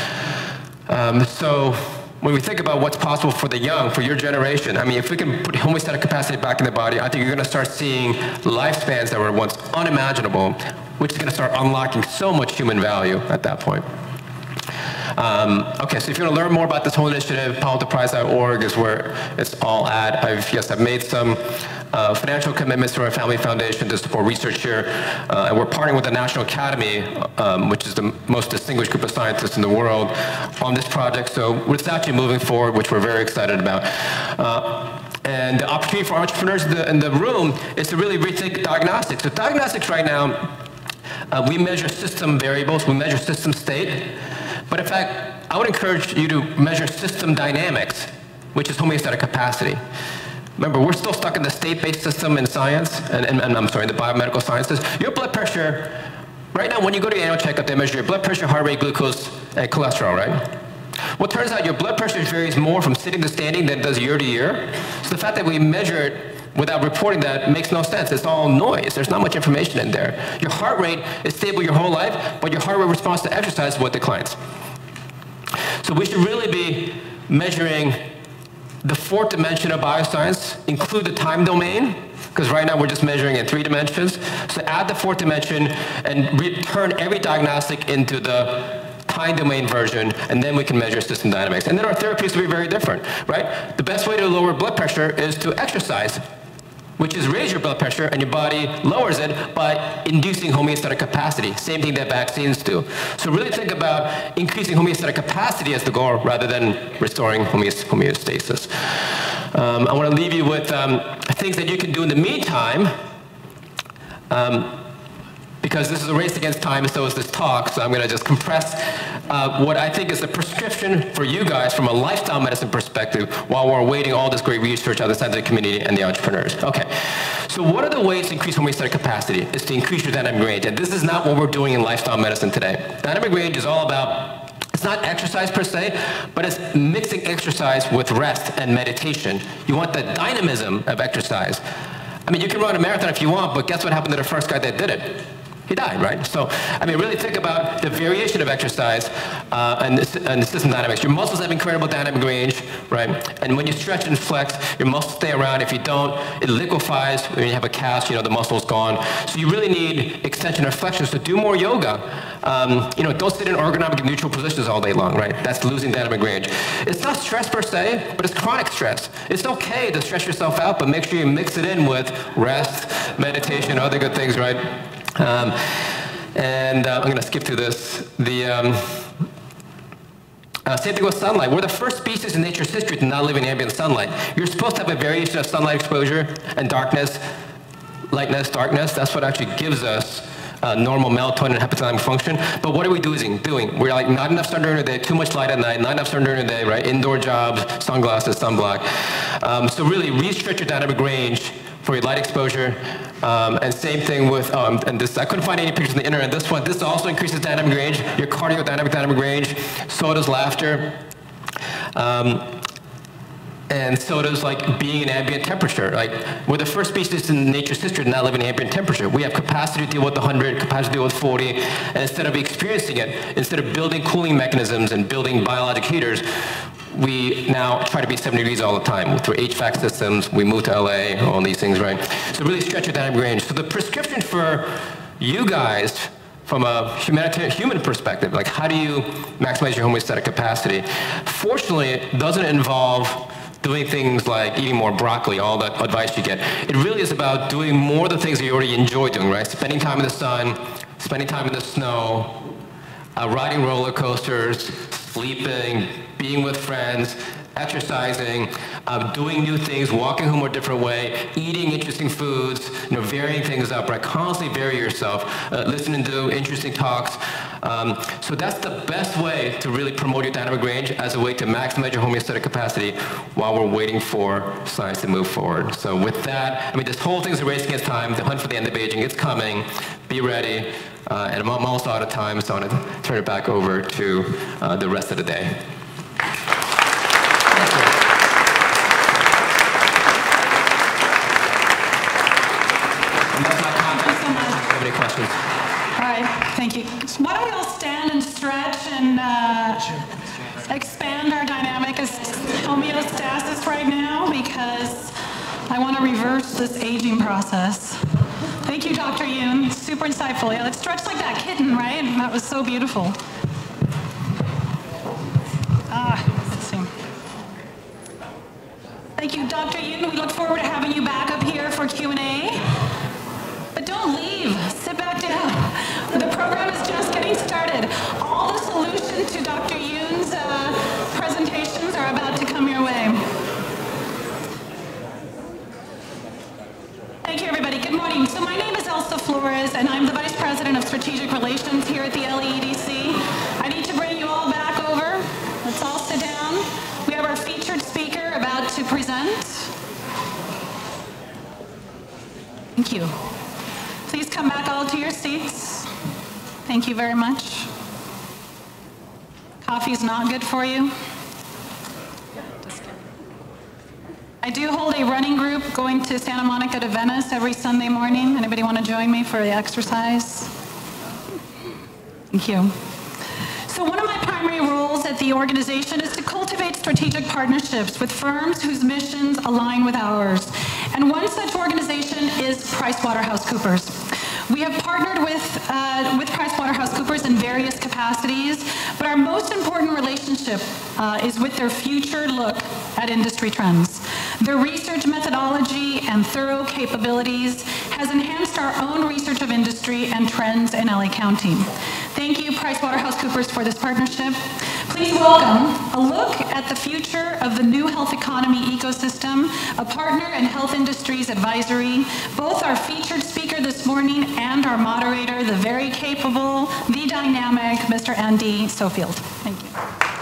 So when we think about what's possible for the young, for your generation, I mean, if we can put homeostatic capacity back in the body, I think you're going to start seeing lifespans that were once unimaginable, which is going to start unlocking so much human value at that point. Okay, so if you want to learn more about this whole initiative, PaloToPrize.org is where it's all at. I've made some financial commitments to our family foundation to support research here, and we're partnering with the National Academy, which is the most distinguished group of scientists in the world, on this project. So it's actually moving forward, which we're very excited about. And the opportunity for entrepreneurs in the room is to really rethink diagnostics. So diagnostics right now, we measure system variables, we measure system state. But in fact, I would encourage you to measure system dynamics, which is homeostatic capacity. Remember, we're still stuck in the state-based system in science, and I'm sorry, the biomedical sciences. Your blood pressure, right now when you go to your annual checkup, they measure your blood pressure, heart rate, glucose, and cholesterol, right? Well, it turns out your blood pressure varies more from sitting to standing than it does year to year. So the fact that we measure it without reporting that makes no sense. It's all noise. There's not much information in there. Your heart rate is stable your whole life, but your heart rate response to exercise is what declines. So we should really be measuring the fourth dimension of bioscience, include the time domain, because right now we're just measuring in 3 dimensions. So add the fourth dimension and turn every diagnostic into the time domain version, and then we can measure system dynamics. And then our therapies will be very different, right? The best way to lower blood pressure is to exercise, which is raise your blood pressure, and your body lowers it by inducing homeostatic capacity. Same thing that vaccines do. So really think about increasing homeostatic capacity as the goal rather than restoring homeostasis. I want to leave you with things that you can do in the meantime, because this is a race against time, and so is this talk, so I'm going to just compress what I think is the prescription for you guys from a lifestyle medicine perspective while we're awaiting all this great research out of the scientific community and the entrepreneurs. Okay, so what are the ways to increase homeostatic capacity? Is to increase your dynamic range, and this is not what we're doing in lifestyle medicine today. Dynamic range is all about, it's not exercise per se, but it's mixing exercise with rest and meditation. You want the dynamism of exercise. I mean, you can run a marathon if you want, but guess what happened to the first guy that did it? He died, right? So, I mean, really think about the variation of exercise and the system dynamics. Your muscles have incredible dynamic range, right? And when you stretch and flex, your muscles stay around. If you don't, it liquefies. When you have a cast, you know, the muscle's gone. So you really need extension or flexion. So do more yoga. You know, don't sit in ergonomic neutral positions all day long, right? That's losing dynamic range. It's not stress per se, but it's chronic stress. It's okay to stress yourself out, but make sure you mix it in with rest, meditation, other good things, right? I'm going to skip through this. Same thing with sunlight. We're the first species in nature's history to not live in ambient sunlight. You're supposed to have a variation of sunlight exposure and darkness, lightness, darkness. That's what actually gives us normal melatonin and hypothalamic function. But what are we doing? We're like not enough sun during the day, too much light at night, not enough sun during the day, right? Indoor jobs, sunglasses, sunblock. So really restrict your dynamic range for your light exposure. And same thing with, and this, I couldn't find any pictures on the internet. This also increases dynamic range, your cardiodynamic dynamic range. So does laughter. And so does like being in ambient temperature. Like, we're the first species in nature's history to not live in ambient temperature. We have capacity to deal with 100, capacity to deal with 40, and instead of experiencing it, instead of building cooling mechanisms and building biologic heaters, we now try to be 70 degrees all the time. Through HVAC systems, we move to LA, all these things, right? So really stretch your dynamic range. So the prescription for you guys, from a human perspective, like how do you maximize your homeostatic capacity? Fortunately, it doesn't involve doing things like eating more broccoli, all that advice you get. It really is about doing more of the things that you already enjoy doing, right? Spending time in the sun, spending time in the snow, riding roller coasters, sleeping, being with friends, exercising, doing new things, walking home a different way, eating interesting foods, you know, varying things up, right? Constantly vary yourself, listening to interesting talks. So that's the best way to really promote your dynamic range as a way to maximize your homeostatic capacity while we're waiting for science to move forward. So with that, I mean, this whole thing's a race against time. The hunt for the end of aging, it's coming. Be ready. And I'm almost out of time, so I'm going to turn it back over to the rest of the day. And that's my comment. Thank you so much. Do you have any questions? All right, thank you. So why don't we all stand and stretch and expand our dynamic homeostasis right now, because I want to reverse this aging process. Thank you, Dr. Joon. Super insightful. Yeah, let's stretch like that kitten, right? That was so beautiful. Let's see. Thank you, Dr. Joon. We look forward to having you back up here for Q&A. But don't leave. Sit back down. The program is just getting started. All the solutions to Dr. Joon's presentations are about to come your way. Thank you, everybody. Good morning. So my name is Flores, and I'm the Vice President of Strategic Relations here at the LEEDC. I need to bring you all back over. Let's all sit down. We have our featured speaker about to present. Thank you. Please come back all to your seats. Thank you very much. Coffee's not good for you. I do hold a running group going to Santa Monica to Venice every Sunday morning. Anybody want to join me for the exercise? Thank you. So one of my primary roles at the organization is to cultivate strategic partnerships with firms whose missions align with ours. And one such organization is PricewaterhouseCoopers. We have partnered with PricewaterhouseCoopers in various capacities, but our most important relationship is with their future look at industry trends. Their research methodology and thorough capabilities has enhanced our own research of industry and trends in LA County. Thank you, PricewaterhouseCoopers, for this partnership. Please welcome a look at the future of the new health economy ecosystem, a partner in Health Industries Advisory, both our featured speaker this morning and our moderator, the very capable, the dynamic, Mr. Andy Sofield. Thank you.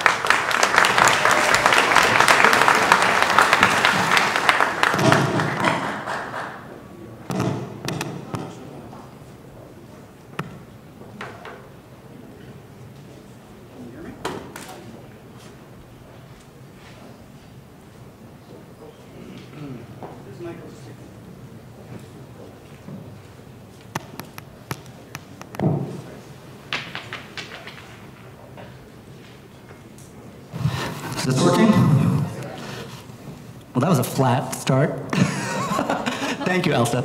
Is this working? Well, that was a flat start. Thank you, Elsa.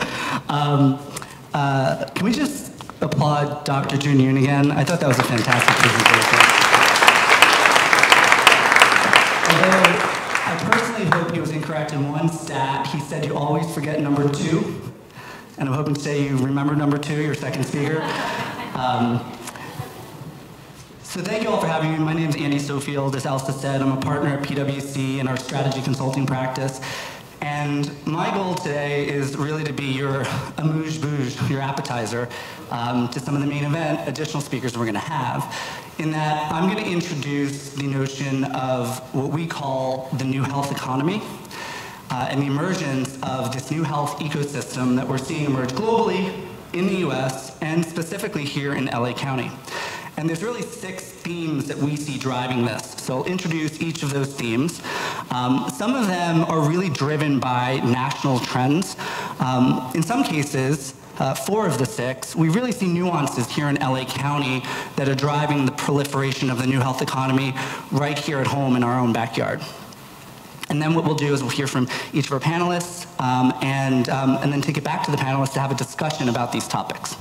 Can we just applaud Dr. Joon again? I thought that was a fantastic presentation. Although I personally hope he was incorrect in one stat. He said you always forget number 2. And I'm hoping to say you remember number 2, your second speaker. So thank you all for having me. My name is Andy Sofield. As Elsa said, I'm a partner at PwC in our strategy consulting practice. And my goal today is really to be your amuse-bouche, your appetizer, to some of the main event additional speakers we're going to have. In that, I'm going to introduce the notion of what we call the new health economy, and the emergence of this new health ecosystem that we're seeing emerge globally in the US and specifically here in LA County. And there's really 6 themes that we see driving this. So I'll introduce each of those themes. Some of them are really driven by national trends. In some cases, 4 of the 6, we really see nuances here in LA County that are driving the proliferation of the new health economy right here at home in our own backyard. And then what we'll do is we'll hear from each of our panelists and then take it back to the panelists to have a discussion about these topics.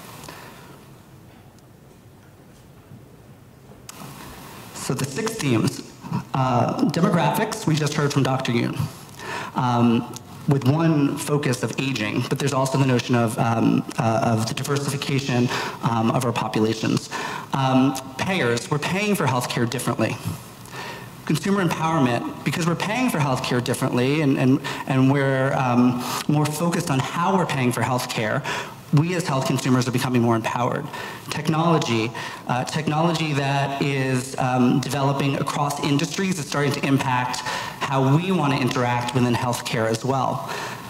So the 6 themes. Demographics, we just heard from Dr. Joon, with one focus of aging, but there's also the notion of the diversification of our populations. Payers, we're paying for healthcare differently. Consumer empowerment, because we're paying for healthcare differently and we're more focused on how we're paying for healthcare, we as health consumers are becoming more empowered. Technology that is developing across industries is starting to impact how we want to interact within healthcare as well.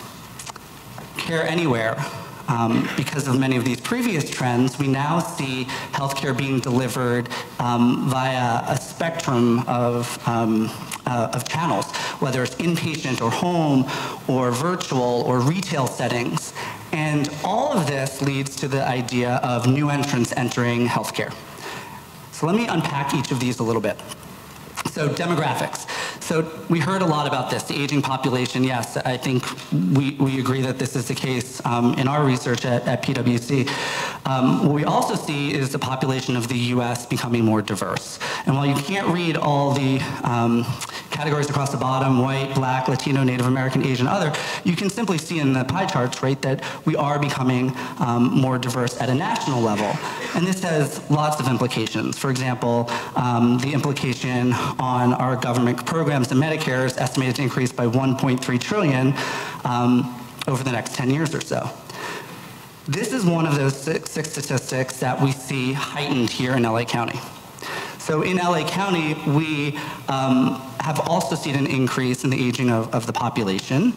Care anywhere. Because of many of these previous trends, we now see healthcare being delivered via a spectrum of channels, whether it's inpatient or home or virtual or retail settings. And all of this leads to the idea of new entrants entering healthcare. So let me unpack each of these a little bit. So demographics. So we heard a lot about this, the aging population. Yes, I think we agree that this is the case in our research at PwC. What we also see is the population of the US becoming more diverse. And while you can't read all the categories across the bottom, white, black, Latino, Native American, Asian, other, you can simply see in the pie charts, right, that we are becoming more diverse at a national level. And this has lots of implications. For example, the implication on our government programs and Medicare is estimated to increase by $1.3 trillion over the next 10 years or so. This is one of those six statistics that we see heightened here in LA County. So in LA County, we have also seen an increase in the aging of the population.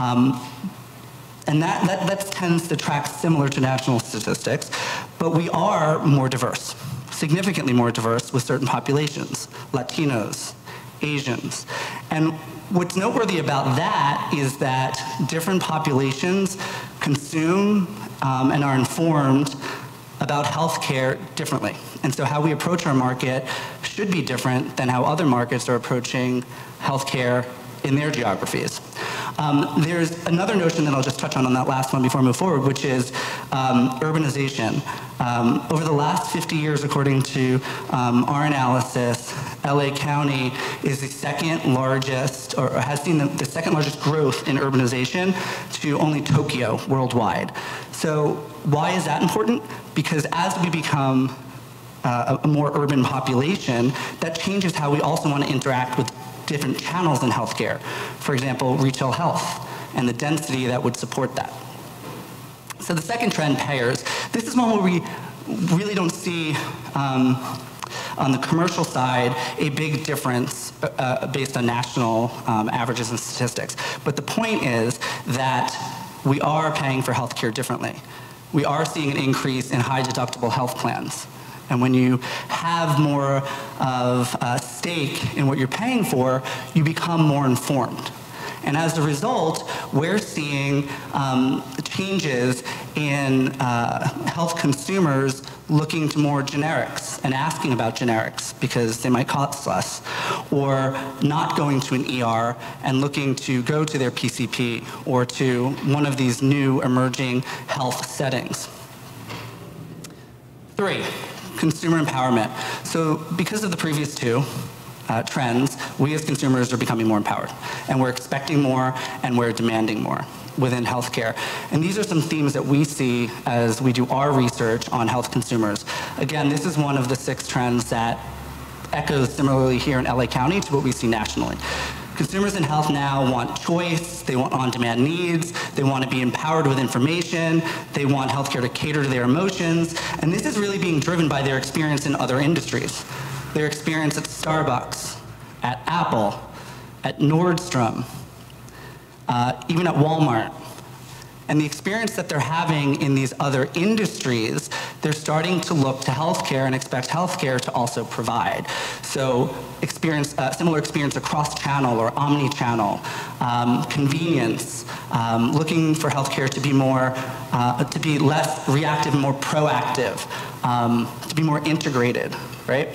And that tends to track similar to national statistics, but we are more diverse, significantly more diverse with certain populations, Latinos, Asians. And what's noteworthy about that is that different populations consume and are informed about healthcare differently. And so how we approach our market should be different than how other markets are approaching healthcare in their geographies. There's another notion that I'll just touch on that last one before I move forward, which is urbanization. Over the last 50 years, according to our analysis, LA County is the second largest, or has seen the second largest growth in urbanization to only Tokyo worldwide. So why is that important? Because as we become a more urban population, that changes how we also want to interact with different channels in healthcare. For example, retail health and the density that would support that. So the second trend, payers. This is one where we really don't see on the commercial side a big difference based on national averages and statistics. But the point is that we are paying for healthcare differently. We are seeing an increase in high deductible health plans. And when you have more of a stake in what you're paying for, you become more informed. And as a result, we're seeing changes in health consumers looking to more generics and asking about generics because they might cost less, or not going to an ER and looking to go to their PCP or to one of these new emerging health settings. 3. Consumer empowerment. So because of the previous two trends, we as consumers are becoming more empowered, and we're expecting more and we're demanding more within healthcare. And these are some themes that we see as we do our research on health consumers. Again, this is one of the 6 trends that echoes similarly here in LA County to what we see nationally. Consumers in health now want choice, they want on-demand needs, they want to be empowered with information, they want healthcare to cater to their emotions, and this is really being driven by their experience in other industries. Their experience at Starbucks, at Apple, at Nordstrom, even at Walmart. And the experience that they're having in these other industries, they're starting to look to healthcare and expect healthcare to also provide. So similar experience across channel or omni-channel, convenience, looking for healthcare to be more, to be less reactive and more proactive, to be more integrated, right?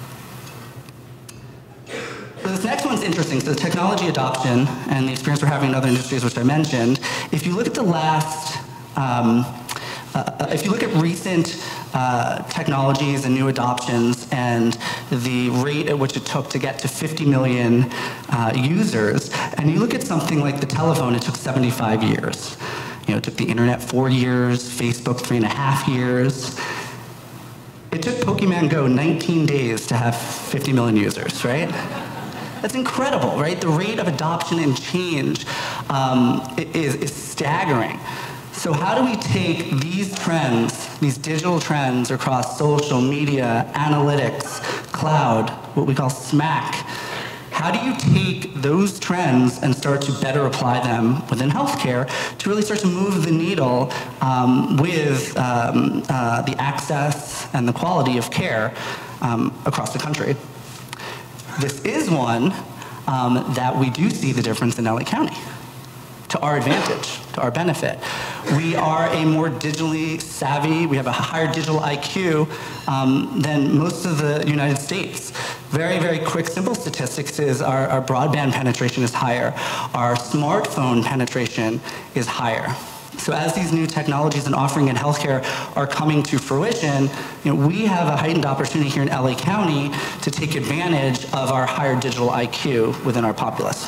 So this next one's interesting. So the technology adoption and the experience we're having in other industries, which I mentioned. If you look at the last, if you look at recent technologies and new adoptions and the rate at which it took to get to 50 million users, and you look at something like the telephone, it took 75 years. You know, it took the internet 4 years, Facebook 3.5 years. It took Pokemon Go 19 days to have 50 million users, right? That's incredible, right? The rate of adoption and change is staggering. So how do we take these trends, these digital trends across social media, analytics, cloud, what we call SMAC, how do you take those trends and start to better apply them within healthcare to really start to move the needle with the access and the quality of care across the country? This is one that we do see the difference in LA County, to our advantage, to our benefit. We are a more digitally savvy, we have a higher digital IQ than most of the United States. Very, very quick, simple statistics is our broadband penetration is higher. Our smartphone penetration is higher. So as these new technologies and offering in healthcare are coming to fruition, we have a heightened opportunity here in LA County to take advantage of our higher digital IQ within our populace.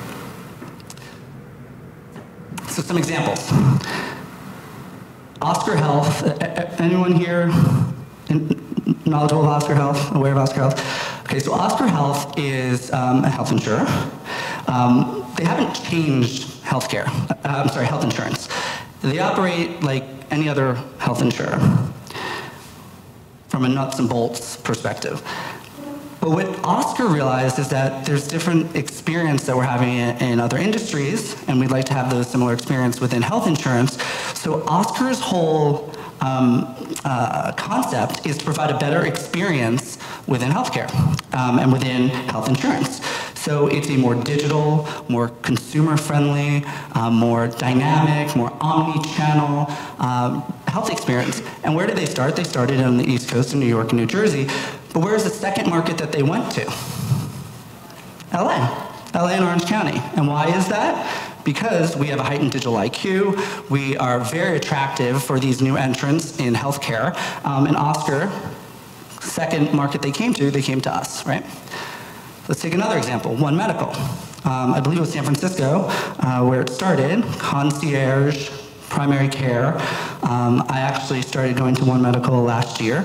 So some examples. Oscar Health, anyone here knowledgeable of Oscar Health, aware of Oscar Health? Okay, so Oscar Health is a health insurer. They haven't changed healthcare, health insurance. They operate like any other health insurer from a nuts and bolts perspective. But what Oscar realized is that there's different experience that we're having in other industries, and we'd like to have those similar experience within health insurance. So Oscar's whole concept is to provide a better experience within healthcare and within health insurance. So it's a more digital, more consumer-friendly, more dynamic, more omni-channel health experience. And where did they start? They started on the East Coast in New York and New Jersey. But where's the second market that they went to? LA. LA and Orange County. And why is that? Because we have a heightened digital IQ. We are very attractive for these new entrants in healthcare. And Oscar, second market they came to us, right? Let's take another example, One Medical. I believe it was San Francisco where it started, concierge, primary care. I actually started going to One Medical last year.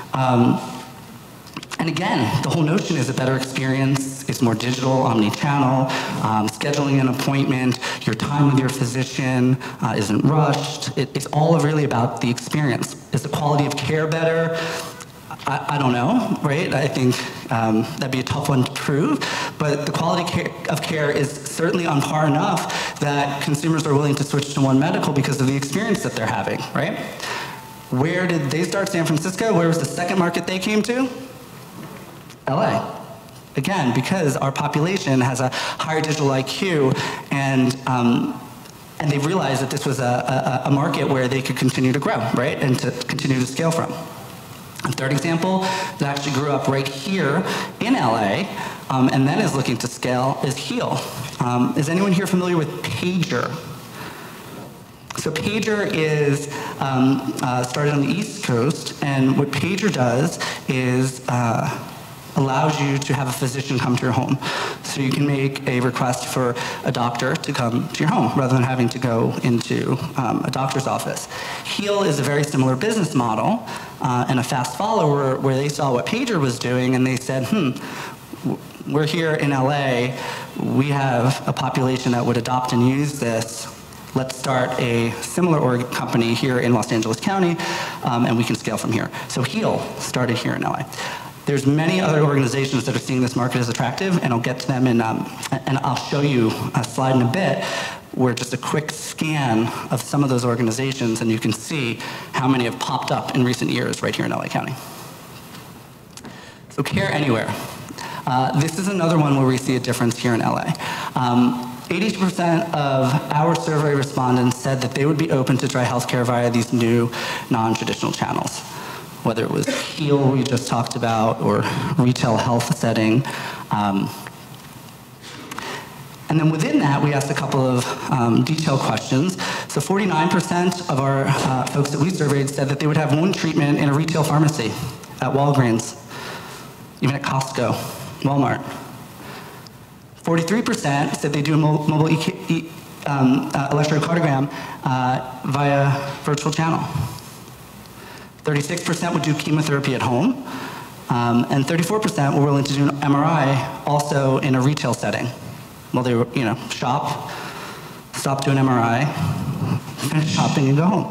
And again, the whole notion is a better experience. It's more digital, omni-channel, scheduling an appointment, your time with your physician isn't rushed. It's all really about the experience. Is the quality of care better? I don't know, right? I think that'd be a tough one to prove, but the quality of care is certainly on par enough that consumers are willing to switch to One Medical because of the experience that they're having, right? Where did they start? San Francisco. Where was the second market they came to? LA. Again, because our population has a higher digital IQ, and they realized that this was a market where they could continue to grow, right, and to continue to scale from. A third example that actually grew up right here in LA, and then is looking to scale is Heal. Is anyone here familiar with Pager? So Pager is started on the East Coast, and what Pager does is allows you to have a physician come to your home. So you can make a request for a doctor to come to your home rather than having to go into a doctor's office. Heal is a very similar business model and a fast follower where they saw what Pager was doing and they said, we're here in LA, we have a population that would adopt and use this. Let's start a similar company here in Los Angeles County, and we can scale from here. So Heal started here in LA. There's many other organizations that are seeing this market as attractive, and I'll get to them and I'll show you a slide in a bit where just a quick scan of some of those organizations, and you can see how many have popped up in recent years right here in LA County. So Care Anywhere. This is another one where we see a difference here in LA. 80% of our survey respondents said that they would be open to try healthcare via these new non-traditional channels, whether it was Heal we just talked about or retail health setting. And then within that, we asked a couple of detailed questions. So 49% of our folks that we surveyed said that they would have one treatment in a retail pharmacy, at Walgreens, even at Costco, Walmart. 43% said they do a mobile electrocardiogram via virtual channel. 36% would do chemotherapy at home, and 34% were willing to do an MRI also in a retail setting. Well, they were, stop, do an MRI, finish shopping and go home.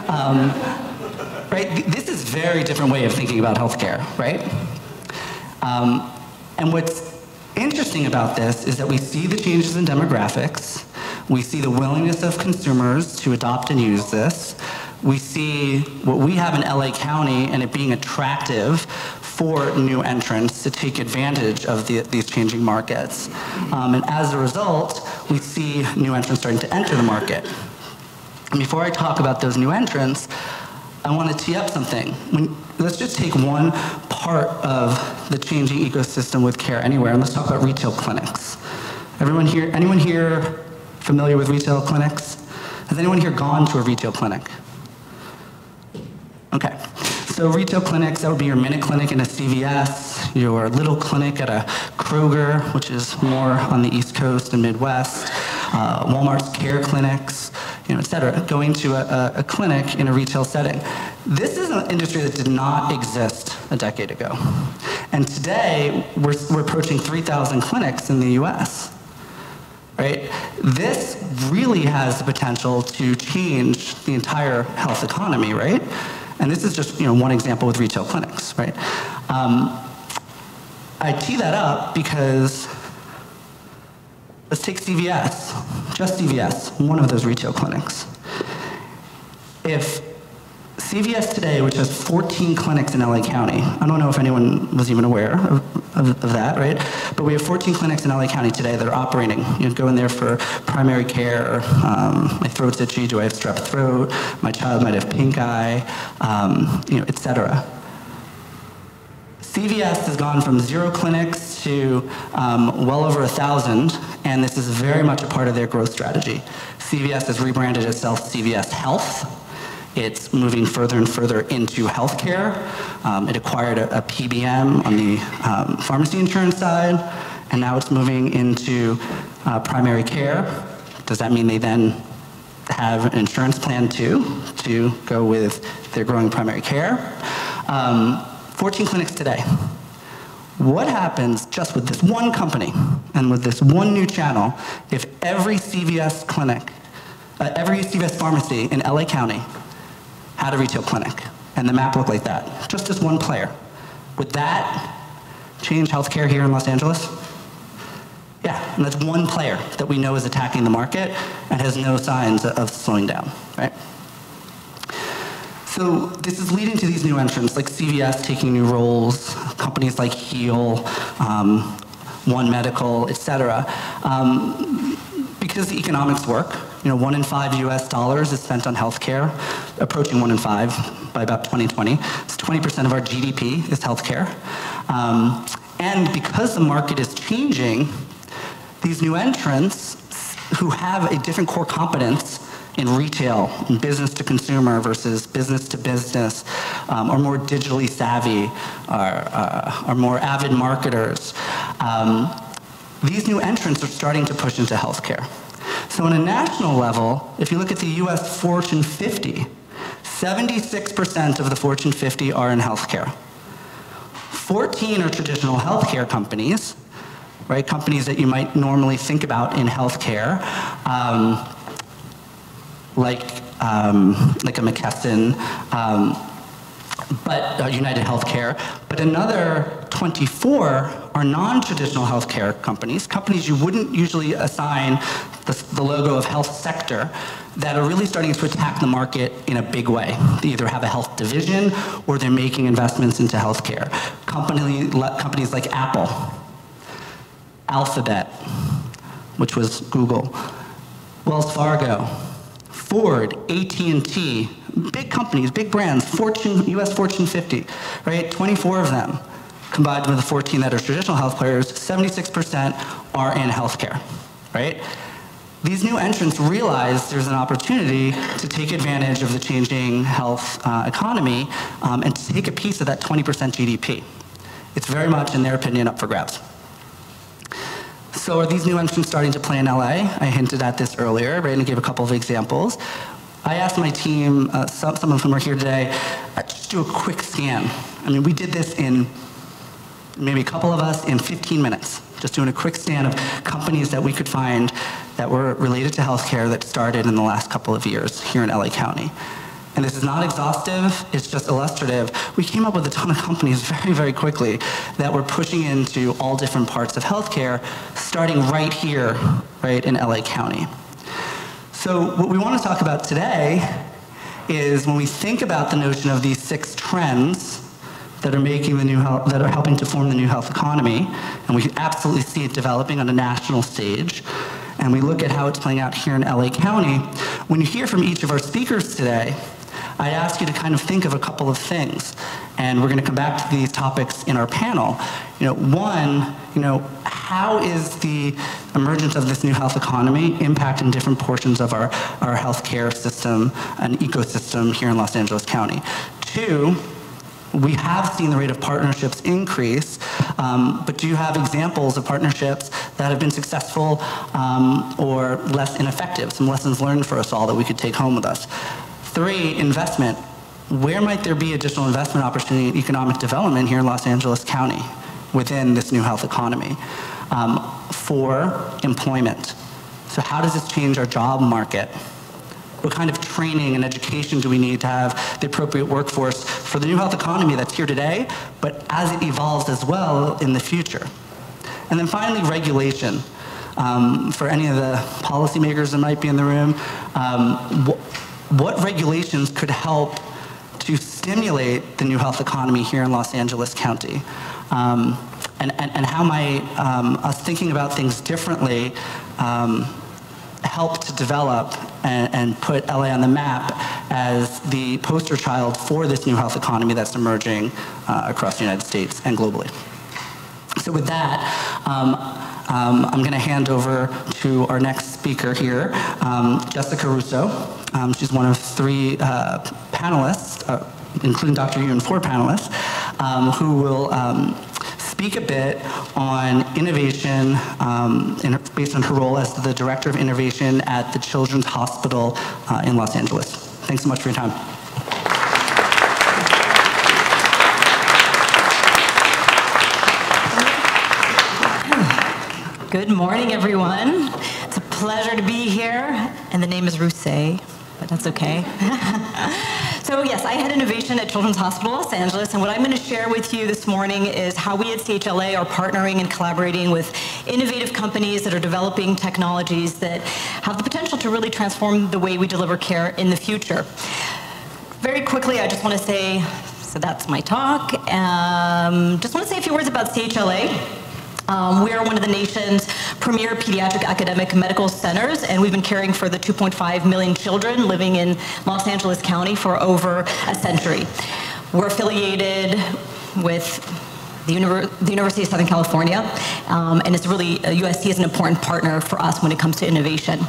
Right? This is a very different way of thinking about healthcare, right? And what's interesting about this is that we see the changes in demographics. We see the willingness of consumers to adopt and use this. We see what we have in LA County and it being attractive for new entrants to take advantage of these changing markets. And as a result, we see new entrants starting to enter the market. And before I talk about those new entrants, I want to tee up something. Let's just take one part of the changing ecosystem with Care Anywhere, and let's talk about retail clinics. Anyone here familiar with retail clinics? Has anyone here gone to a retail clinic? Okay. So retail clinics, that would be your Minute Clinic in a CVS, your Little Clinic at a Kroger, which is more on the East Coast and Midwest, Walmart's Care Clinics, et cetera, going to a clinic in a retail setting. This is an industry that did not exist a decade ago. And today, we're approaching 3,000 clinics in the US, right? This really has the potential to change the entire health economy, right? And this is just one example with retail clinics, right? I tee that up because let's take CVS, just CVS, one of those retail clinics. If CVS today, which has 14 clinics in LA County, I don't know if anyone was even aware of that, right? But we have 14 clinics in LA County today that are operating. You go in there for primary care, my throat's itchy, do I have strep throat, my child might have pink eye, et cetera. CVS has gone from 0 clinics to well over 1,000, and this is very much a part of their growth strategy. CVS has rebranded itself CVS Health. It's moving further and further into healthcare. It acquired a PBM on the pharmacy insurance side, and now it's moving into primary care. Does that mean they then have an insurance plan too to go with their growing primary care? 14 clinics today. What happens just with this one company and with this one new channel if every CVS clinic, every CVS pharmacy in LA County had a retail clinic and the map looked like that? Just as one player. Would that change healthcare here in Los Angeles? Yeah, and that's one player that we know is attacking the market and has no signs of slowing down, right? So this is leading to these new entrants like CVS taking new roles, companies like Heal, One Medical, et cetera. Because the economics work, 1 in 5 US dollars is spent on healthcare, approaching 1 in 5 by about 2020. It's 20% of our GDP is healthcare. And because the market is changing, these new entrants who have a different core competence in retail, in business to consumer versus business to business, are more digitally savvy, are more avid marketers. These new entrants are starting to push into healthcare. So on a national level, if you look at the US Fortune 50, 76% of the Fortune 50 are in healthcare. 14 are traditional healthcare companies, right? Companies that you might normally think about in healthcare, like a McKesson, but United Healthcare. But another 24 are non-traditional healthcare companies, companies you wouldn't usually assign the logo of health sector, that are really starting to attack the market in a big way. They either have a health division or they're making investments into healthcare. Companies like Apple, Alphabet, which was Google, Wells Fargo, Ford, AT&T, big companies, big brands, US Fortune 50, right? 24 of them, combined with the 14 that are traditional health players, 76% are in healthcare, right? These new entrants realize there's an opportunity to take advantage of the changing health economy and to take a piece of that 20% GDP. It's very much, in their opinion, up for grabs. So are these new entrants starting to play in LA? I hinted at this earlier, right, and I gave a couple of examples. I asked my team, some of whom are here today, just do a quick scan. I mean, we did this in maybe a couple of us, in 15 minutes, just doing a quick scan of companies that we could find that were related to healthcare that started in the last couple of years here in LA County. And this is not exhaustive, it's just illustrative. We came up with a ton of companies very, very quickly that were pushing into all different parts of healthcare, starting right here, right in LA County. So what we want to talk about today is when we think about the notion of these 6 trends that are making the new health, that are helping to form the new health economy, and we absolutely see it developing on a national stage, and we look at how it's playing out here in LA County. When you hear from each of our speakers today, I'd ask you to kind of think of a couple of things, and we're going to come back to these topics in our panel. One, how is the emergence of this new health economy impacting different portions of our healthcare system and ecosystem here in Los Angeles County? 2, we have seen the rate of partnerships increase, but do you have examples of partnerships that have been successful or less ineffective? Some lessons learned for us all that we could take home with us. 3, investment. Where might there be additional investment opportunity in economic development here in Los Angeles County within this new health economy? 4, employment. So how does this change our job market? What kind of training and education do we need to have the appropriate workforce for the new health economy that's here today, but as it evolves as well in the future? And then finally, regulation. For any of the policymakers that might be in the room, what regulations could help to stimulate the new health economy here in Los Angeles County? And how might us thinking about things differently help to develop and put LA on the map as the poster child for this new health economy that's emerging across the United States and globally? So with that, I'm going to hand over to our next speaker here, Jessica Russo. She's one of 3 panelists, including Dr. Joon, 4 panelists, who will speak a bit on innovation based on her role as the Director of Innovation at the Children's Hospital in Los Angeles. Thanks so much for your time. Good morning, everyone. It's a pleasure to be here, and the name is Rousset, but that's okay. So yes, I head innovation at Children's Hospital Los Angeles, and what I'm going to share with you this morning is how we at CHLA are partnering and collaborating with innovative companies that are developing technologies that have the potential to really transform the way we deliver care in the future. Very quickly, I just want to say, so that's my talk. Just want to say a few words about CHLA. We are one of the nation's premier pediatric academic medical centers, and we've been caring for the 2.5 million children living in Los Angeles County for over a century. We're affiliated with the University of Southern California, and it's really, USC is an important partner for us when it comes to innovation.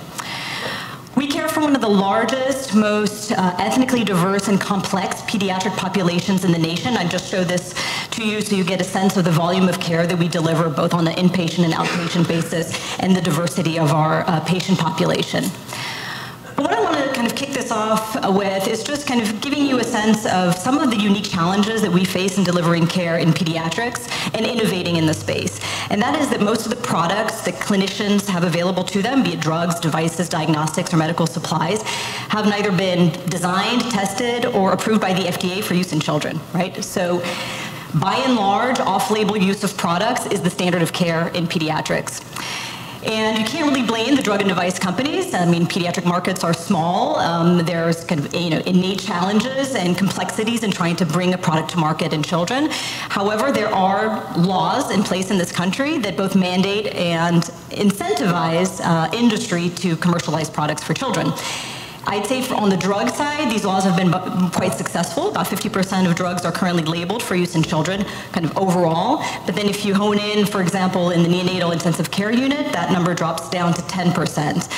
We care for one of the largest, most ethnically diverse and complex pediatric populations in the nation. I just showed this to you so you get a sense of the volume of care that we deliver both on the inpatient and outpatient basis and the diversity of our patient population. But what I want to kind of kick this off with is just kind of giving you a sense of some of the unique challenges that we face in delivering care in pediatrics and innovating in the space. And that is that most of the products that clinicians have available to them, be it drugs, devices, diagnostics, or medical supplies, have neither been designed, tested, or approved by the FDA for use in children, right? So by and large, off-label use of products is the standard of care in pediatrics. And you can't really blame the drug and device companies. I mean, pediatric markets are small. There's kind of innate challenges and complexities in trying to bring a product to market in children. However, there are laws in place in this country that both mandate and incentivize industry to commercialize products for children. I'd say on the drug side, these laws have been quite successful. About 50% of drugs are currently labeled for use in children, kind of overall. But then if you hone in, for example, in the neonatal intensive care unit, that number drops down to 10%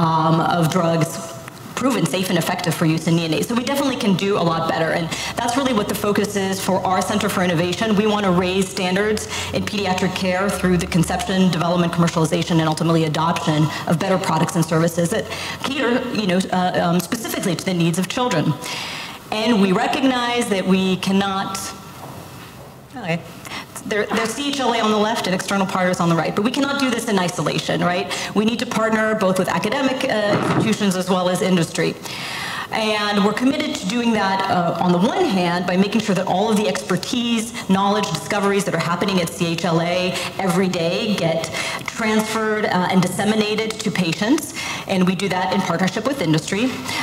of drugs proven safe and effective for use in neonates. So we definitely can do a lot better, and that's really what the focus is for our Center for Innovation. We want to raise standards in pediatric care through the conception, development, commercialization, and ultimately adoption of better products and services that cater, specifically to the needs of children. And we recognize that we cannot. Okay. there's CHLA on the left and external partners on the right, but we cannot do this in isolation, right? We need to partner both with academic institutions as well as industry. And we're committed to doing that on the one hand by making sure that all of the expertise, knowledge, discoveries that are happening at CHLA every day get transferred and disseminated to patients. And we do that in partnership with industry.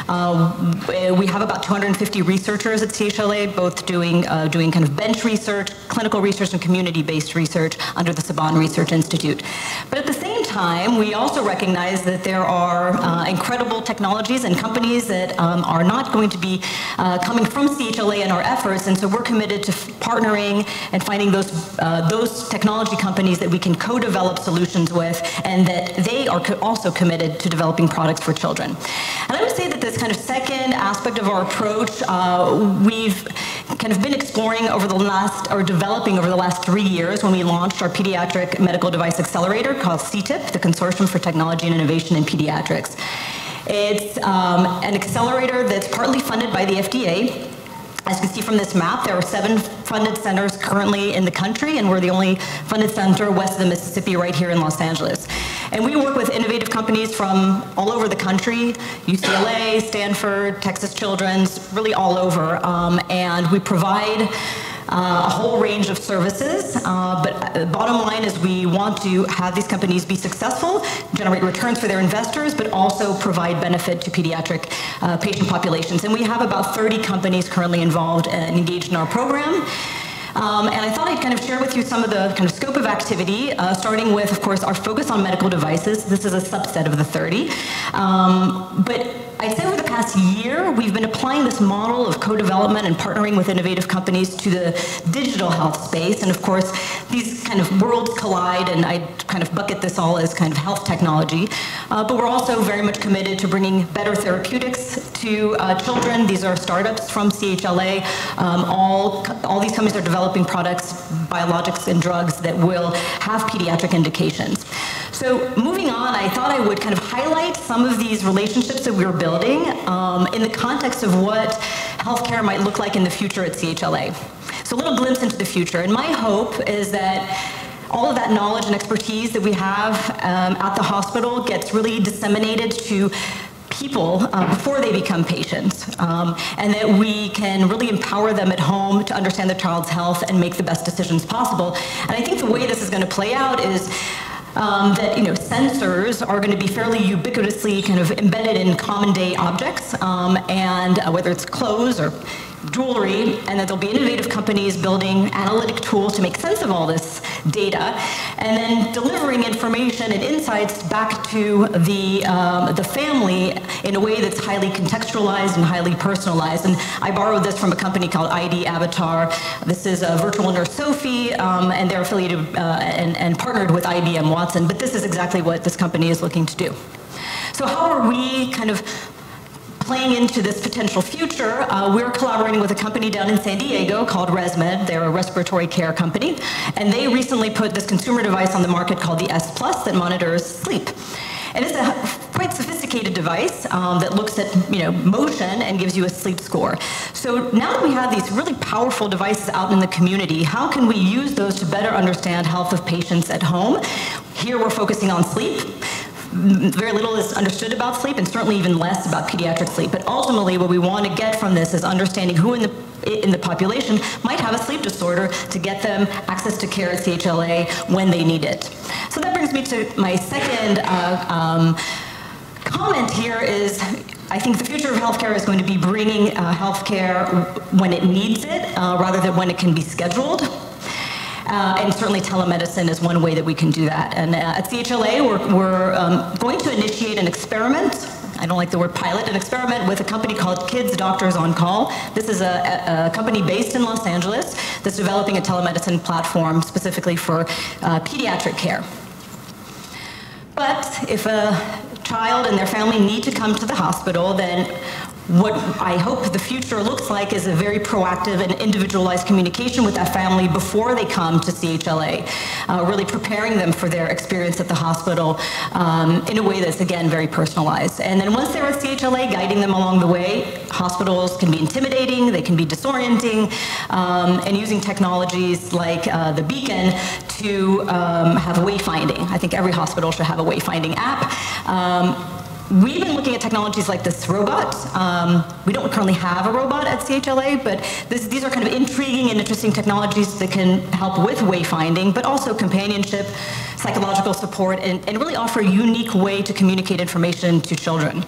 We have about 250 researchers at CHLA, both doing kind of bench research, clinical research, and community-based research under the Saban Research Institute. But at the same time, we also recognize that there are incredible technologies and companies that are not going to be coming from CHLA in our efforts, and so we're committed to partnering and finding those technology companies that we can co-develop solutions with, and that they are also committed to developing products for children. And I would say that this kind of second aspect of our approach, we've kind of been exploring over the last, or developing over the last 3 years when we launched our Pediatric Medical Device Accelerator called CTIP, the Consortium for Technology and Innovation in Pediatrics. It's an accelerator that's partly funded by the FDA. As you can see from this map, there are 7 funded centers currently in the country, and we're the only funded center west of the Mississippi right here in Los Angeles. And we work with innovative companies from all over the country, UCLA, Stanford, Texas Children's, really all over, and we provide a whole range of services, but the bottom line is we want to have these companies be successful, generate returns for their investors, but also provide benefit to pediatric patient populations. And we have about 30 companies currently involved and engaged in our program. And I thought I'd kind of share with you some of the kind of scope of activity, starting with, of course, our focus on medical devices. This is a subset of the 30. But I'd say over the past year, we've been applying this model of co-development and partnering with innovative companies to the digital health space. And of course, these kind of worlds collide, and I kind of bucket this all as kind of health technology. But we're also very much committed to bringing better therapeutics to children. These are startups from CHLA. All these companies are developing products, biologics and drugs that will have pediatric indications. So moving on, I thought I would kind of highlight some of these relationships that we're building in the context of what healthcare might look like in the future at CHLA. So a little glimpse into the future. And my hope is that all of that knowledge and expertise that we have at the hospital gets really disseminated to people before they become patients, and that we can really empower them at home to understand their child's health and make the best decisions possible. And I think the way this is going to play out is that sensors are going to be fairly ubiquitously kind of embedded in common day objects, and whether it's clothes or jewelry, and that there'll be innovative companies building analytic tools to make sense of all this data, and then delivering information and insights back to the family in a way that's highly contextualized and highly personalized. And I borrowed this from a company called ID Avatar. This is a virtual nurse Sophie, and they're affiliated and partnered with IBM Watson, but this is exactly what this company is looking to do. So how are we kind of playing into this potential future? We're collaborating with a company down in San Diego called ResMed. They're a respiratory care company, and they recently put this consumer device on the market called the S Plus that monitors sleep. And it's a quite sophisticated device that looks at motion and gives you a sleep score. So now that we have these really powerful devices out in the community, how can we use those to better understand health of patients at home? Here we're focusing on sleep. Very little is understood about sleep, and certainly even less about pediatric sleep. But ultimately, what we want to get from this is understanding who in the population might have a sleep disorder to get them access to care at CHLA when they need it. So that brings me to my second comment here is, I think the future of healthcare is going to be bringing healthcare when it needs it, rather than when it can be scheduled. And certainly telemedicine is one way that we can do that. And at CHLA, we're going to initiate an experiment. I don't like the word pilot, an experiment with a company called Kids Doctors on Call. This is a company based in Los Angeles that's developing a telemedicine platform specifically for pediatric care. But if a child and their family need to come to the hospital, then what I hope the future looks like is a very proactive and individualized communication with that family before they come to CHLA, really preparing them for their experience at the hospital in a way that's, again, very personalized. And then once they're at CHLA, guiding them along the way. Hospitals can be intimidating, they can be disorienting, and using technologies like the Beacon to have wayfinding. I think every hospital should have a wayfinding app. We've been looking at technologies like this robot. We don't currently have a robot at CHLA, but these are kind of intriguing and interesting technologies that can help with wayfinding, but also companionship, psychological support, and really offer a unique way to communicate information to children.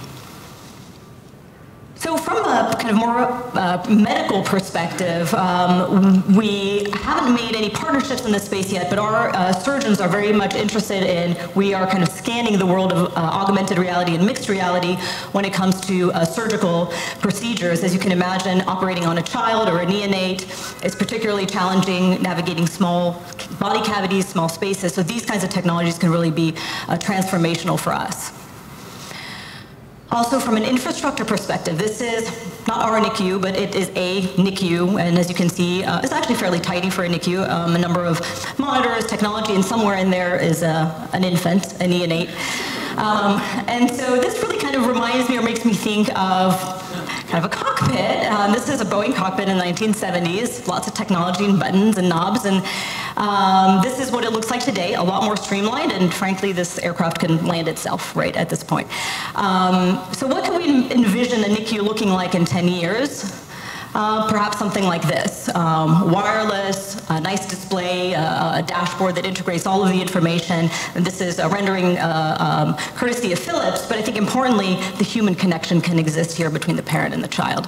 So from a kind of more medical perspective, we haven't made any partnerships in this space yet, but our surgeons are very much interested in, we are kind of scanning the world of augmented reality and mixed reality when it comes to surgical procedures. As you can imagine, operating on a child or a neonate is particularly challenging, navigating small body cavities, small spaces. So these kinds of technologies can really be transformational for us. Also, from an infrastructure perspective, this is not our NICU, but it is a NICU, and as you can see, it's actually fairly tidy for a NICU. A number of monitors, technology, and somewhere in there is an infant, a neonate. And so this really kind of reminds me or makes me think of kind of a cockpit. This is a Boeing cockpit in the 1970s, lots of technology and buttons and knobs, and this is what it looks like today, a lot more streamlined, and frankly, this aircraft can land itself right at this point. So what can we envision a NICU looking like in 10 years? Perhaps something like this, wireless, a nice display, a dashboard that integrates all of the information. And this is a rendering courtesy of Philips, but I think importantly, the human connection can exist here between the parent and the child.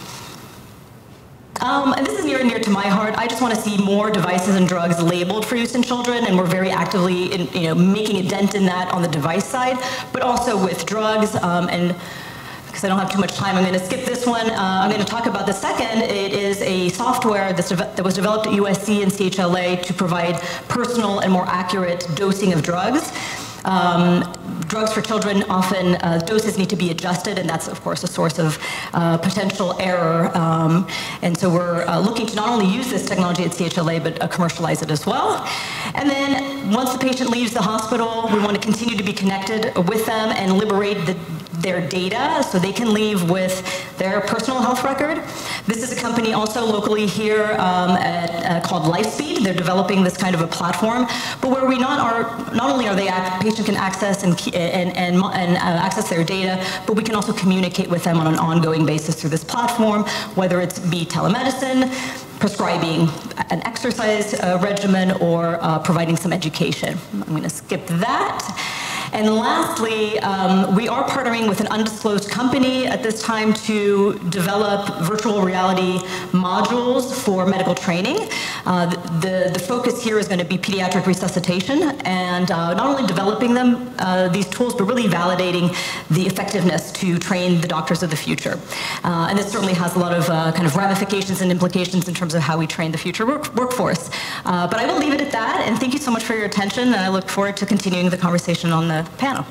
And this is near and dear to my heart. I just want to see more devices and drugs labeled for use in children, and we're very actively making a dent in that on the device side, but also with drugs and because I don't have too much time, I'm going to skip this one. I'm going to talk about the second. It is a software that was developed at USC and CHLA to provide personal and more accurate dosing of drugs. Drugs for children, often doses need to be adjusted, and that's, of course, a source of potential error. And so we're looking to not only use this technology at CHLA, but commercialize it as well. And then once the patient leaves the hospital, we want to continue to be connected with them and liberate their data so they can leave with their personal health record. This is a company also locally here called LifeSpeed. They're developing this kind of a platform, but where we not only are they patient can access and access their data, but we can also communicate with them on an ongoing basis through this platform, whether it's be telemedicine, prescribing an exercise regimen, or providing some education. I'm going to skip that. And lastly, we are partnering with an undisclosed company at this time to develop virtual reality modules for medical training. The focus here is going to be pediatric resuscitation, and not only developing them, these tools, but really validating the effectiveness to train the doctors of the future. And this certainly has a lot of kind of ramifications and implications in terms of how we train the future workforce. But I will leave it at that, and thank you so much for your attention, and I look forward to continuing the conversation on the panel.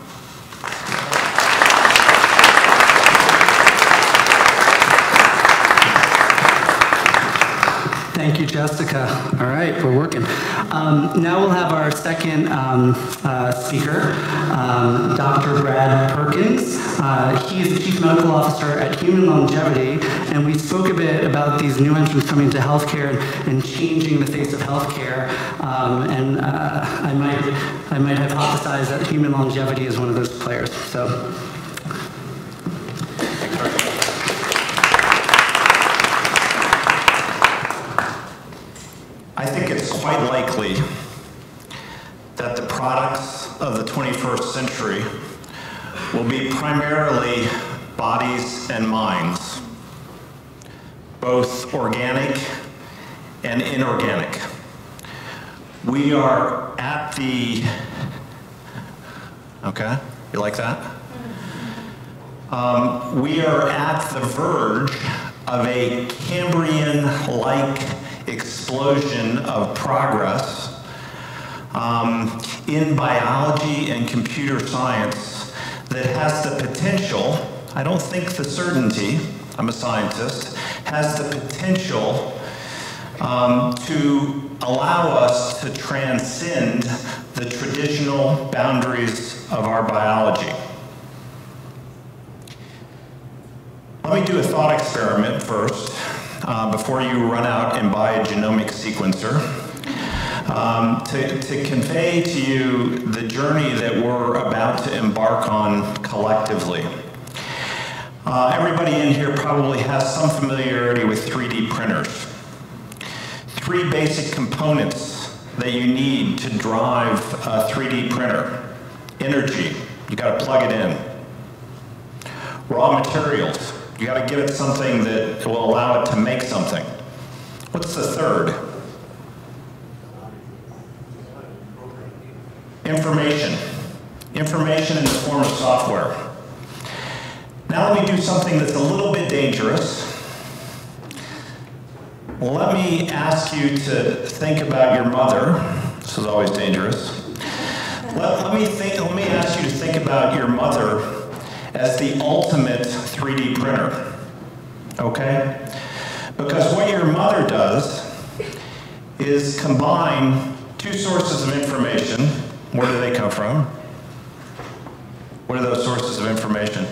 Thank you, Jessica. All right, we're working. Now we'll have our second speaker, Dr. Brad Perkins. He is the Chief Medical Officer at Human Longevity, and we spoke a bit about these new entrants coming to healthcare and changing the face of healthcare. And I might hypothesize that Human Longevity is one of those players. So. I think it's quite likely that the products of the 21st century will be primarily bodies and minds, both organic and inorganic. We are at the, okay, you like that? We are at the verge of a Cambrian-like explosion of progress in biology and computer science that has the potential, I don't think the certainty, I'm a scientist, has the potential to allow us to transcend the traditional boundaries of our biology. Let me do a thought experiment first, before you run out and buy a genomic sequencer, to convey to you the journey that we're about to embark on collectively. Everybody in here probably has some familiarity with 3D printers. 3 basic components that you need to drive a 3D printer. Energy, you gotta plug it in. Raw materials, you gotta give it something that will allow it to make something. What's the third? Information. Information in the form of software. Now let me do something that's a little bit dangerous. Let me ask you to think about your mother. This is always dangerous. Let me ask you to think about your mother as the ultimate 3D printer, okay? Because what your mother does is combine 2 sources of information. Where do they come from? What are those sources of information?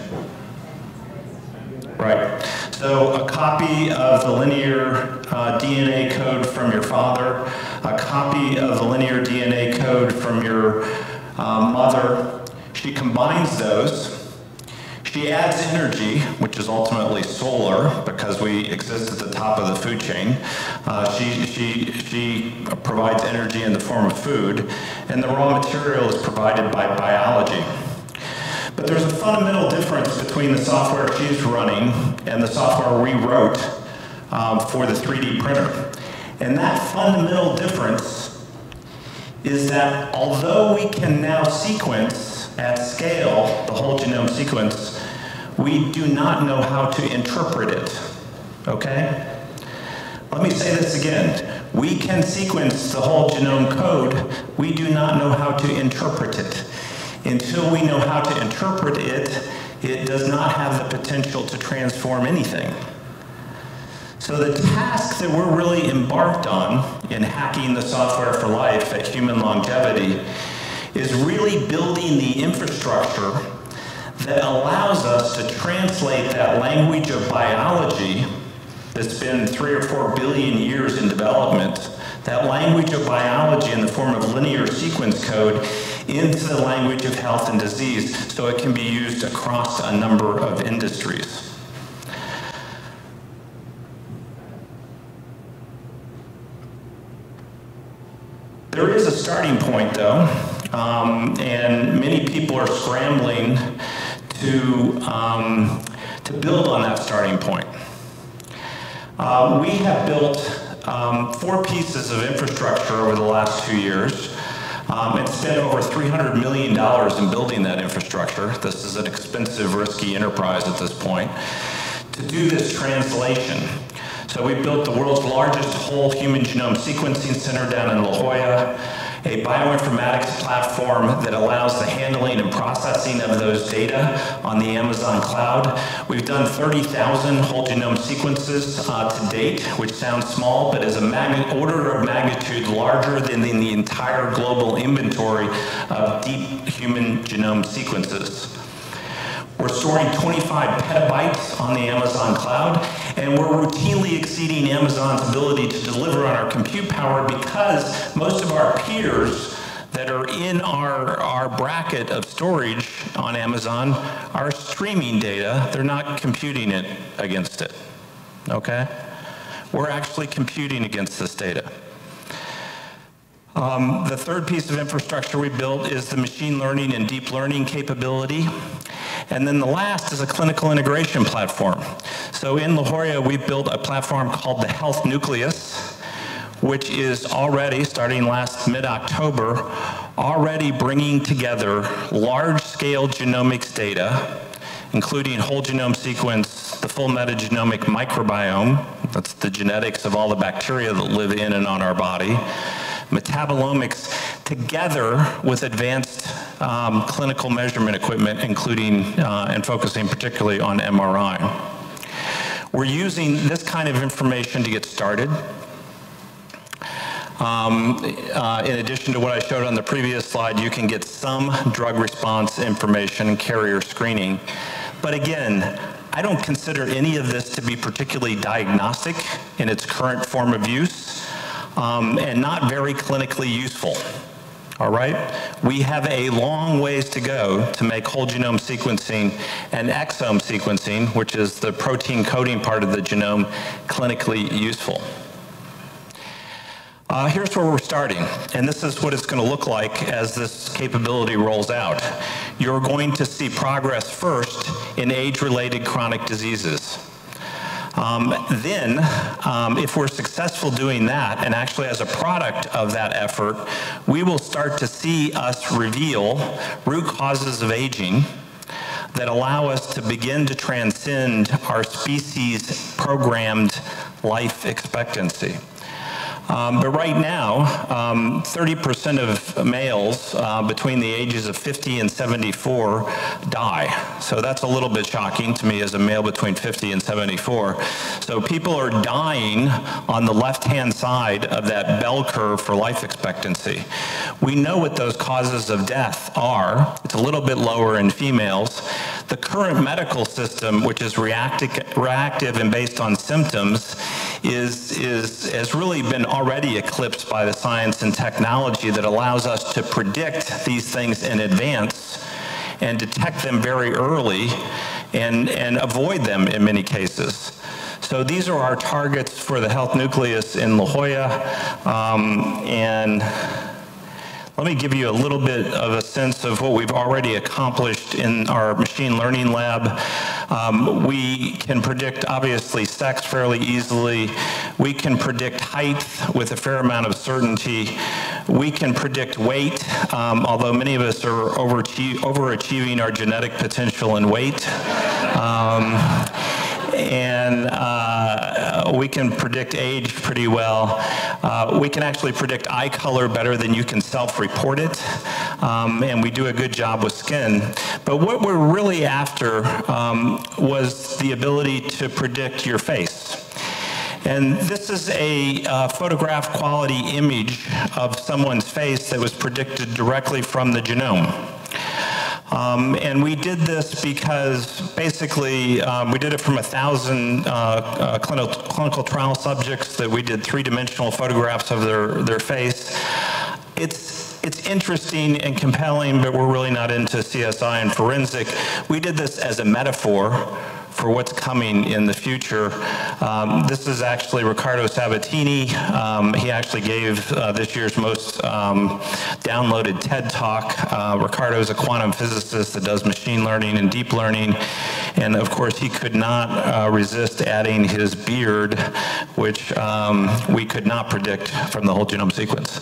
Right. So a copy of the linear DNA code from your father, a copy of the linear DNA code from your mother. She combines those. She adds energy, which is ultimately solar, because we exist at the top of the food chain. She provides energy in the form of food, and the raw material is provided by biology. But there's a fundamental difference between the software she's running and the software we wrote for the 3D printer. And that fundamental difference is that although we can now sequence at scale the whole genome sequence, we do not know how to interpret it, okay? Let me say this again. We can sequence the whole genome code. We do not know how to interpret it. Until we know how to interpret it, it does not have the potential to transform anything. So the task that we're really embarked on in hacking the software for life at Human Longevity is really building the infrastructure that allows us to translate that language of biology that's been 3 or 4 billion years in development, that language of biology in the form of linear sequence code, into the language of health and disease, so it can be used across a number of industries. There is a starting point, though, and many people are scrambling to build on that starting point. We have built 4 pieces of infrastructure over the last 2 years. And spent over $300 million in building that infrastructure. This is an expensive, risky enterprise at this point, to do this translation. So we built the world's largest whole human genome sequencing center down in La Jolla, a bioinformatics platform that allows the handling and processing of those data on the Amazon cloud. We've done 30,000 whole genome sequences to date, which sounds small, but is an order of magnitude larger than the entire global inventory of deep human genome sequences. We're storing 25 petabytes on the Amazon cloud, and we're routinely exceeding Amazon's ability to deliver on our compute power because most of our peers that are in our bracket of storage on Amazon are streaming data. They're not computing it against it, okay? We're actually computing against this data. The third piece of infrastructure we built is the machine learning and deep learning capability. And then the last is a clinical integration platform. So in La Jolla, we built a platform called the Health Nucleus, which is already, starting last mid-October, already bringing together large-scale genomics data, including whole genome sequence, the full metagenomic microbiome, that's the genetics of all the bacteria that live in and on our body, metabolomics, together with advanced clinical measurement equipment, including and focusing particularly on MRI. We're using this kind of information to get started. In addition to what I showed on the previous slide, you can get some drug response information and carrier screening. But again, I don't consider any of this to be particularly diagnostic in its current form of use, and not very clinically useful. All right? We have a long ways to go to make whole genome sequencing and exome sequencing, which is the protein coding part of the genome, clinically useful. Here's where we're starting, and this is what it's going to look like as this capability rolls out. You're going to see progress first in age-related chronic diseases. If we're successful doing that, and actually as a product of that effort, we will start to see us reveal root causes of aging that allow us to begin to transcend our species' programmed life expectancy. But right now, 30% of males between the ages of 50 and 74 die. So that's a little bit shocking to me as a male between 50 and 74. So people are dying on the left-hand side of that bell curve for life expectancy. We know what those causes of death are. It's a little bit lower in females. The current medical system, which is reactive and based on symptoms, has really been already eclipsed by the science and technology that allows us to predict these things in advance and detect them very early and avoid them in many cases. So these are our targets for the health nucleus in La Jolla, and let me give you a little bit of a sense of what we've already accomplished in our machine learning lab. We can predict, obviously, sex fairly easily. We can predict height with a fair amount of certainty. We can predict weight, although many of us are overachieving our genetic potential in weight. We can predict age pretty well. We can actually predict eye color better than you can self-report it, and we do a good job with skin. But what we're really after was the ability to predict your face. And this is a photograph quality image of someone's face that was predicted directly from the genome. And we did this because basically we did it from 1,000 clinical trial subjects that we did three-dimensional photographs of their face. It's interesting and compelling, but we're really not into CSI and forensic. We did this as a metaphor for what's coming in the future. This is actually Riccardo Sabatini. He actually gave this year's most downloaded TED Talk. Riccardo is a quantum physicist that does machine learning and deep learning. And of course, he could not resist adding his beard, which we could not predict from the whole genome sequence.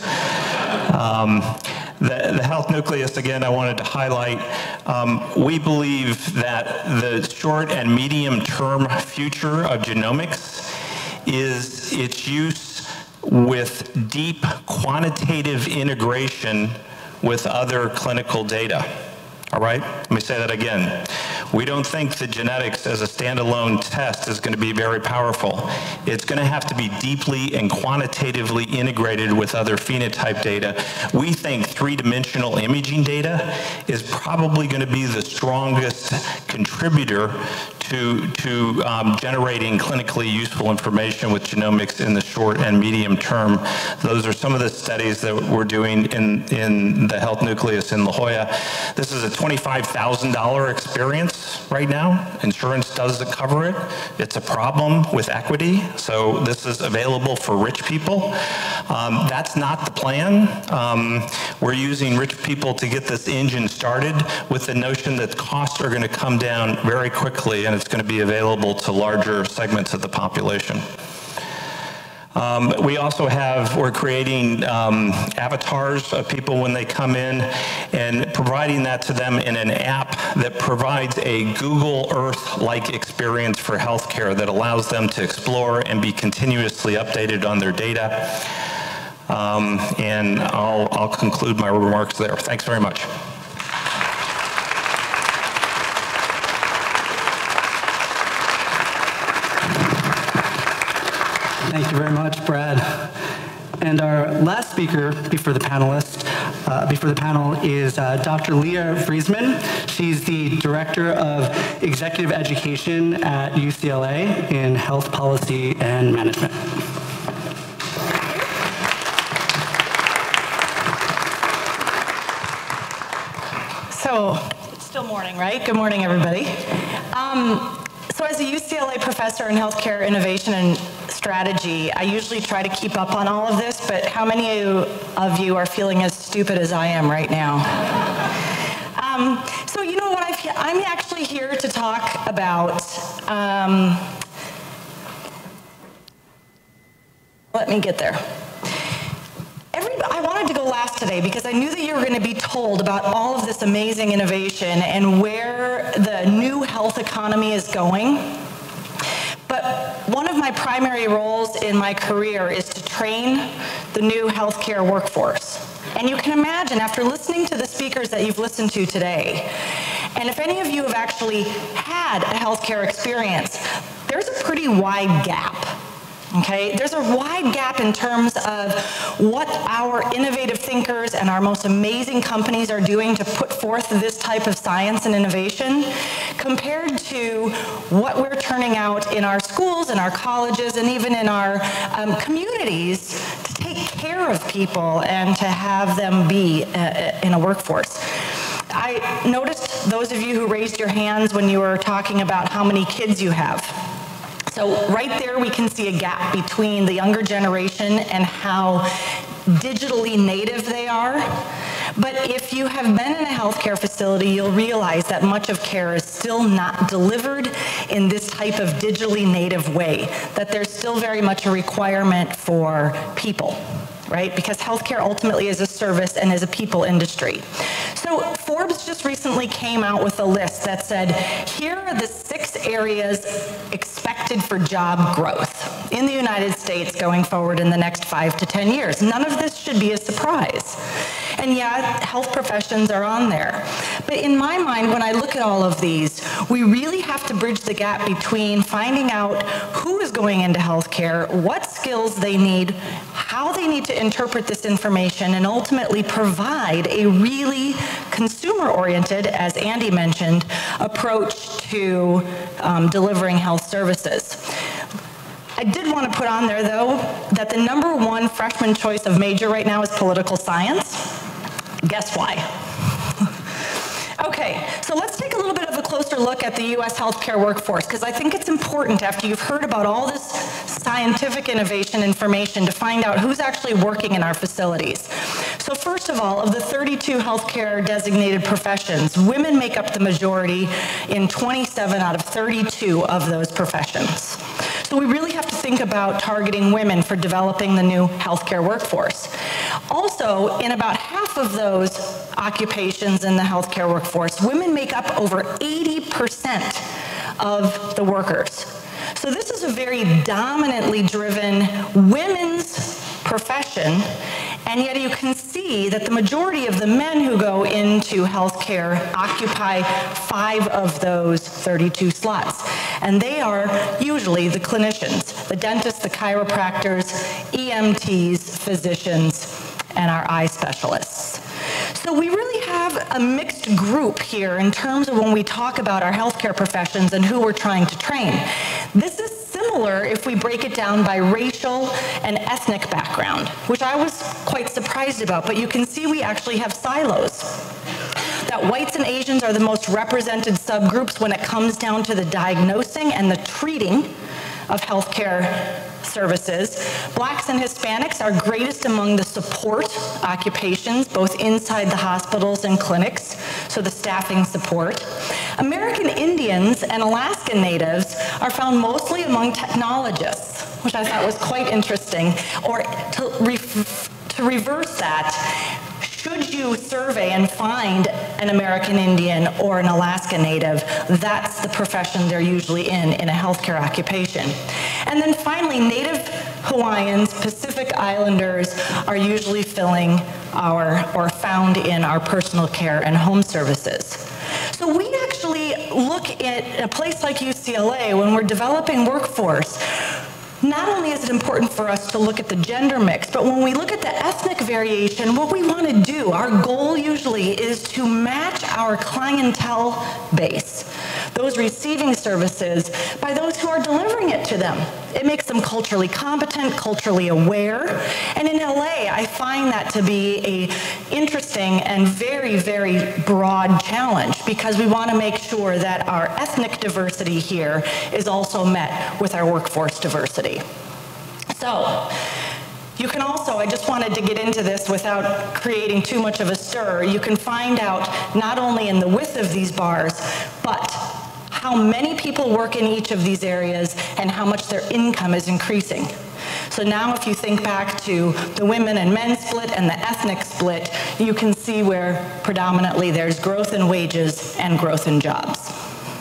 The health nucleus, again, I wanted to highlight. We believe that the short and medium-term future of genomics is its use with deep quantitative integration with other clinical data. All right? Let me say that again. We don't think that genetics as a standalone test is going to be very powerful. It's going to have to be deeply and quantitatively integrated with other phenotype data. We think three-dimensional imaging data is probably going to be the strongest contributor to generating clinically useful information with genomics in the short and medium term. Those are some of the studies that we're doing in the health nucleus in La Jolla. This is a $25,000 experience right now. Insurance doesn't cover it. It's a problem with equity, so this is available for rich people. That's not the plan. We're using rich people to get this engine started with the notion that costs are going to come down very quickly and it's going to be available to larger segments of the population. We're creating avatars of people when they come in and providing that to them in an app that provides a Google Earth-like experience for healthcare that allows them to explore and be continuously updated on their data. And I'll conclude my remarks there. Thanks very much. Thank you very much, Brad. And our last speaker before the panel is Dr. Leah Vriesman. She's the Director of Executive Education at UCLA in Health Policy and Management. So, it's still morning, right? Good morning, everybody. So as a UCLA professor in healthcare innovation and strategy, I usually try to keep up on all of this, but how many of you are feeling as stupid as I am right now? So you know what, I'm actually here to talk about, let me get there. I wanted to go last today because I knew that you were going to be told about all of this amazing innovation and where the new health economy is going. But one of my primary roles in my career is to train the new healthcare workforce. And you can imagine, after listening to the speakers that you've listened to today, and if any of you have actually had a healthcare experience, there's a pretty wide gap. Okay, there's a wide gap in terms of what our innovative thinkers and our most amazing companies are doing to put forth this type of science and innovation compared to what we're turning out in our schools, in our colleges, and even in our communities to take care of people and to have them be in a workforce. I noticed those of you who raised your hands when you were talking about how many kids you have. So right there we can see a gap between the younger generation and how digitally native they are. But if you have been in a healthcare facility, you'll realize that much of care is still not delivered in this type of digitally native way, that there's still very much a requirement for people, right? Because healthcare ultimately is a service and is a people industry. So Forbes just recently came out with a list that said, here are the 6 areas expected for job growth in the United States going forward in the next 5 to 10 years. None of this should be a surprise. And yeah, health professions are on there. But in my mind, when I look at all of these, we really have to bridge the gap between finding out who is going into healthcare, what skills they need, how they need to interpret this information, and ultimately provide a really consumer-oriented, as Andy mentioned, approach to delivering health services. I did want to put on there, though, that the #1 freshman choice of major right now is political science. Guess why? Okay, so let's take a little bit of a closer look at the U.S. healthcare workforce, because I think it's important after you've heard about all this scientific innovation information to find out who's actually working in our facilities. So first of all, of the 32 healthcare designated professions, women make up the majority in 27 out of 32 of those professions. So we really have to think about targeting women for developing the new healthcare workforce. Also, in about half of those occupations in the healthcare workforce, women make up over 80% of the workers. So this is a very dominantly driven women's profession, and yet you can see that the majority of the men who go into healthcare occupy 5 of those 32 slots. And they are usually the clinicians, the dentists, the chiropractors, EMTs, physicians, and our eye specialists. So we really have a mixed group here in terms of when we talk about our healthcare professions and who we're trying to train. This is similar if we break it down by racial and ethnic background, which I was quite surprised about, but you can see we actually have silos. That whites and Asians are the most represented subgroups when it comes down to the diagnosing and the treating of healthcare services. Blacks and Hispanics are greatest among the support occupations, both inside the hospitals and clinics, so the staffing support. American Indians and Alaskan Natives are found mostly among technologists, which I thought was quite interesting. Or to reverse that, should you survey and find an American Indian or an Alaska Native, that's the profession they're usually in a healthcare occupation. And then finally, Native Hawaiians, Pacific Islanders are usually filling or found in our personal care and home services. So we actually look at a place like UCLA when we're developing workforce. Not only is it important for us to look at the gender mix, but when we look at the ethnic variation, what we want to do, our goal usually is to match our clientele base, those receiving services, by those who are delivering it to them. It makes them culturally competent, culturally aware, and in LA, I find that to be an interesting and very, very broad challenge because we want to make sure that our ethnic diversity here is also met with our workforce diversity. So, you can also, I just wanted to get into this without creating too much of a stir, you can find out not only in the width of these bars, but how many people work in each of these areas and how much their income is increasing. So now if you think back to the women and men split and the ethnic split, you can see where predominantly there's growth in wages and growth in jobs.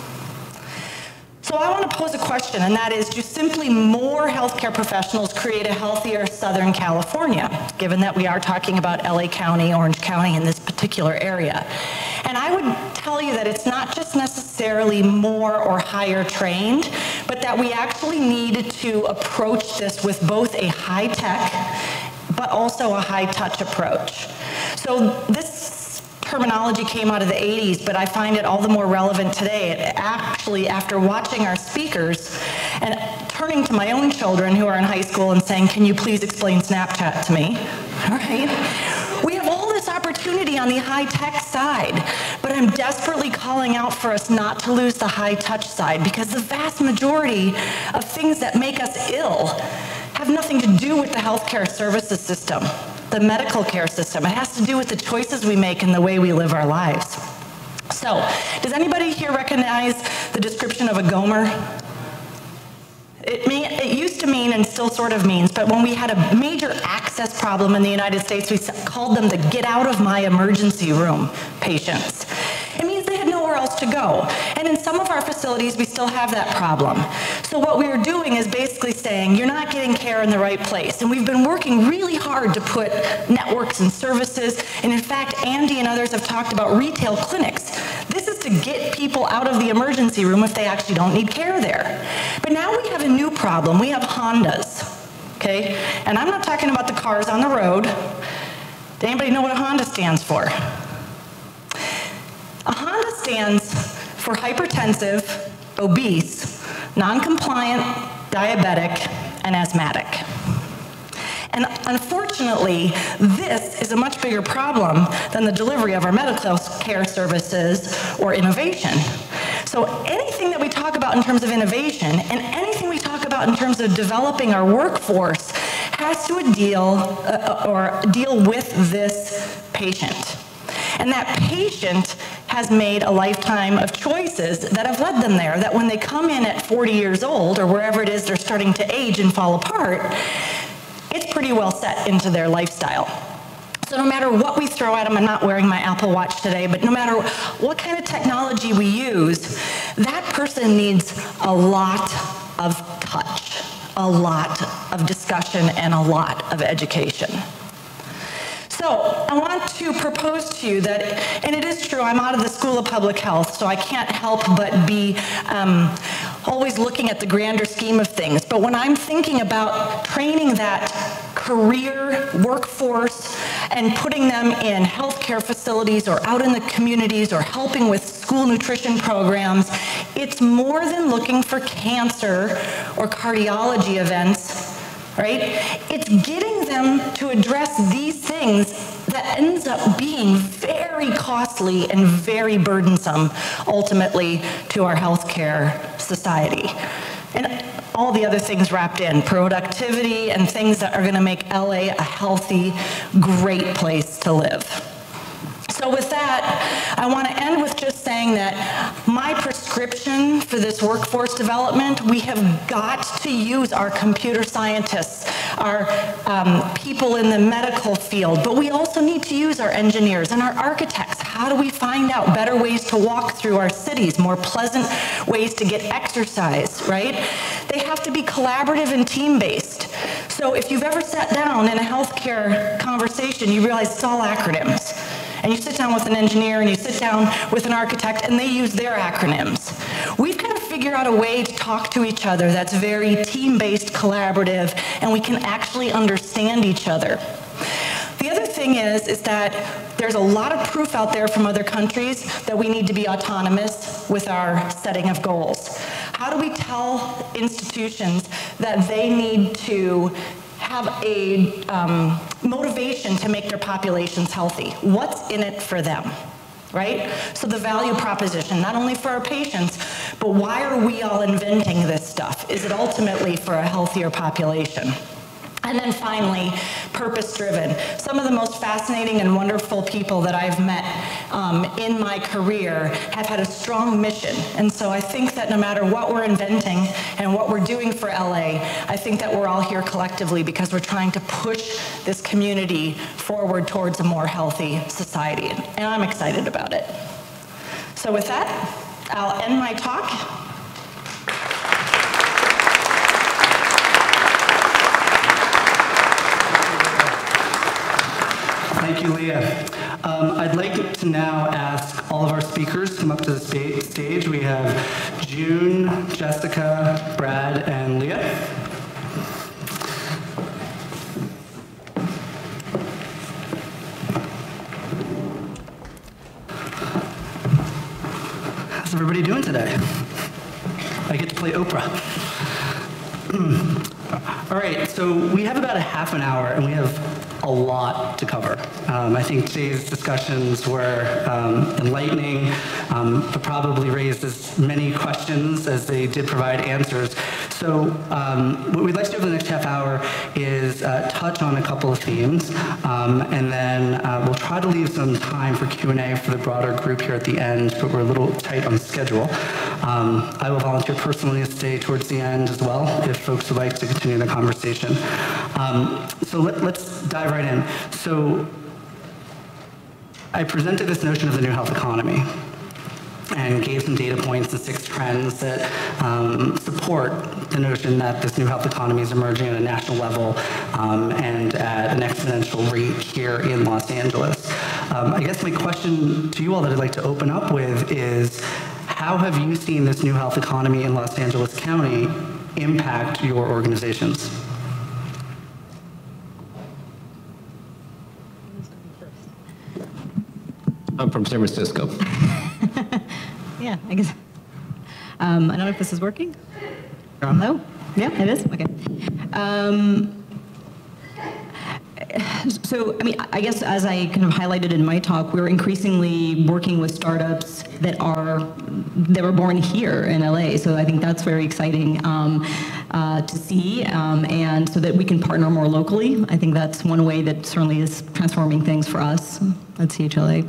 So I want to pose a question, and that is, do simply more healthcare professionals create a healthier Southern California, given that we are talking about LA County, Orange County in this particular area? And I would tell you that it's not just necessarily more or higher trained, but that we actually need to approach this with both a high-tech, but also a high-touch approach. So this terminology came out of the 80s, but I find it all the more relevant today. Actually, after watching our speakers and turning to my own children who are in high school and saying, can you please explain Snapchat to me? All right? We have all this opportunity on the high-tech side, but I'm desperately calling out for us not to lose the high-touch side because the vast majority of things that make us ill have nothing to do with the healthcare services system, the medical care system. It has to do with the choices we make and the way we live our lives. So, does anybody here recognize the description of a Gomer? It used to mean, and still sort of means, but when we had a major access problem in the United States, we called them the get out of my emergency room patients. It means they had nowhere else to go. And in some of our facilities, we still have that problem. So what we are doing is basically saying, you're not getting care in the right place. And we've been working really hard to put networks and services, and in fact, Andy and others have talked about retail clinics. This is to get people out of the emergency room if they actually don't need care there. But now we have a new problem. We have Hondas, okay? And I'm not talking about the cars on the road. Does anybody know what a Honda stands for? A Honda stands for hypertensive, obese, non-compliant, diabetic, and asthmatic. And unfortunately, this is a much bigger problem than the delivery of our medical care services or innovation. So anything that we talk about in terms of innovation and anything we talk about in terms of developing our workforce has to deal with this patient. And that patient has made a lifetime of choices that have led them there, that when they come in at 40 years old or wherever it is they're starting to age and fall apart, it's pretty well set into their lifestyle. So no matter what we throw at them, I'm not wearing my Apple Watch today, but no matter what kind of technology we use, that person needs a lot of touch, a lot of discussion, and a lot of education. So I want to propose to you that, and it is true, I'm out of the School of Public Health, so I can't help but be always looking at the grander scheme of things. But when I'm thinking about training that career workforce and putting them in healthcare facilities or out in the communities or helping with school nutrition programs, it's more than looking for cancer or cardiology events. Right? It's getting them to address these things that ends up being very costly and very burdensome, ultimately, to our healthcare society. And all the other things wrapped in, productivity and things that are going to make LA a healthy, great place to live. So with that, I want to end with just saying that my prescription for this workforce development, we have got to use our computer scientists, our people in the medical field, but we also need to use our engineers and our architects. How do we find out better ways to walk through our cities, more pleasant ways to get exercise, right? They have to be collaborative and team-based. So if you've ever sat down in a healthcare conversation, you realize it's all acronyms. And you sit down with an engineer and you sit down with an architect and they use their acronyms. We've got to figure out a way to talk to each other that's very team-based, collaborative, and we can actually understand each other. The other thing is that there's a lot of proof out there from other countries that we need to be autonomous with our setting of goals. How do we tell institutions that they need to have a motivation to make their populations healthy? What's in it for them, right? So the value proposition, not only for our patients, but why are we all inventing this stuff? Is it ultimately for a healthier population? And then finally, purpose-driven. Some of the most fascinating and wonderful people that I've met in my career have had a strong mission. And so I think that no matter what we're inventing and what we're doing for LA, I think that we're all here collectively because we're trying to push this community forward towards a more healthy society. And I'm excited about it. So with that, I'll end my talk. Thank you, Leah. I'd like to now ask all of our speakers to come up to the stage. We have Joon, Jessica, Brad, and Leah. How's everybody doing today? I get to play Oprah. All right, so we have about a half an hour, and we have a lot to cover. I think today's discussions were enlightening, but probably raised as many questions as they did provide answers. So what we'd like to do for the next half hour is touch on a couple of themes, and then we'll try to leave some time for Q&A for the broader group here at the end, but we're a little tight on schedule. I will volunteer personally to stay towards the end as well, if folks would like to continue the conversation. So let's dive right in. So I presented this notion of the new health economy and gave some data points and 6 trends that support the notion that this new health economy is emerging at a national level and at an exponential rate here in Los Angeles. I guess my question to you all that I'd like to open up with is, how have you seen this new health economy in Los Angeles County impact your organizations? I'm from San Francisco. Yeah, I guess. I don't know if this is working. No? Yeah, it is? Okay. So, I mean, I guess as I kind of highlighted in my talk, we're increasingly working with startups that were born here in LA. So I think that's very exciting to see, and so that we can partner more locally. I think that's one way that certainly is transforming things for us at CHLA.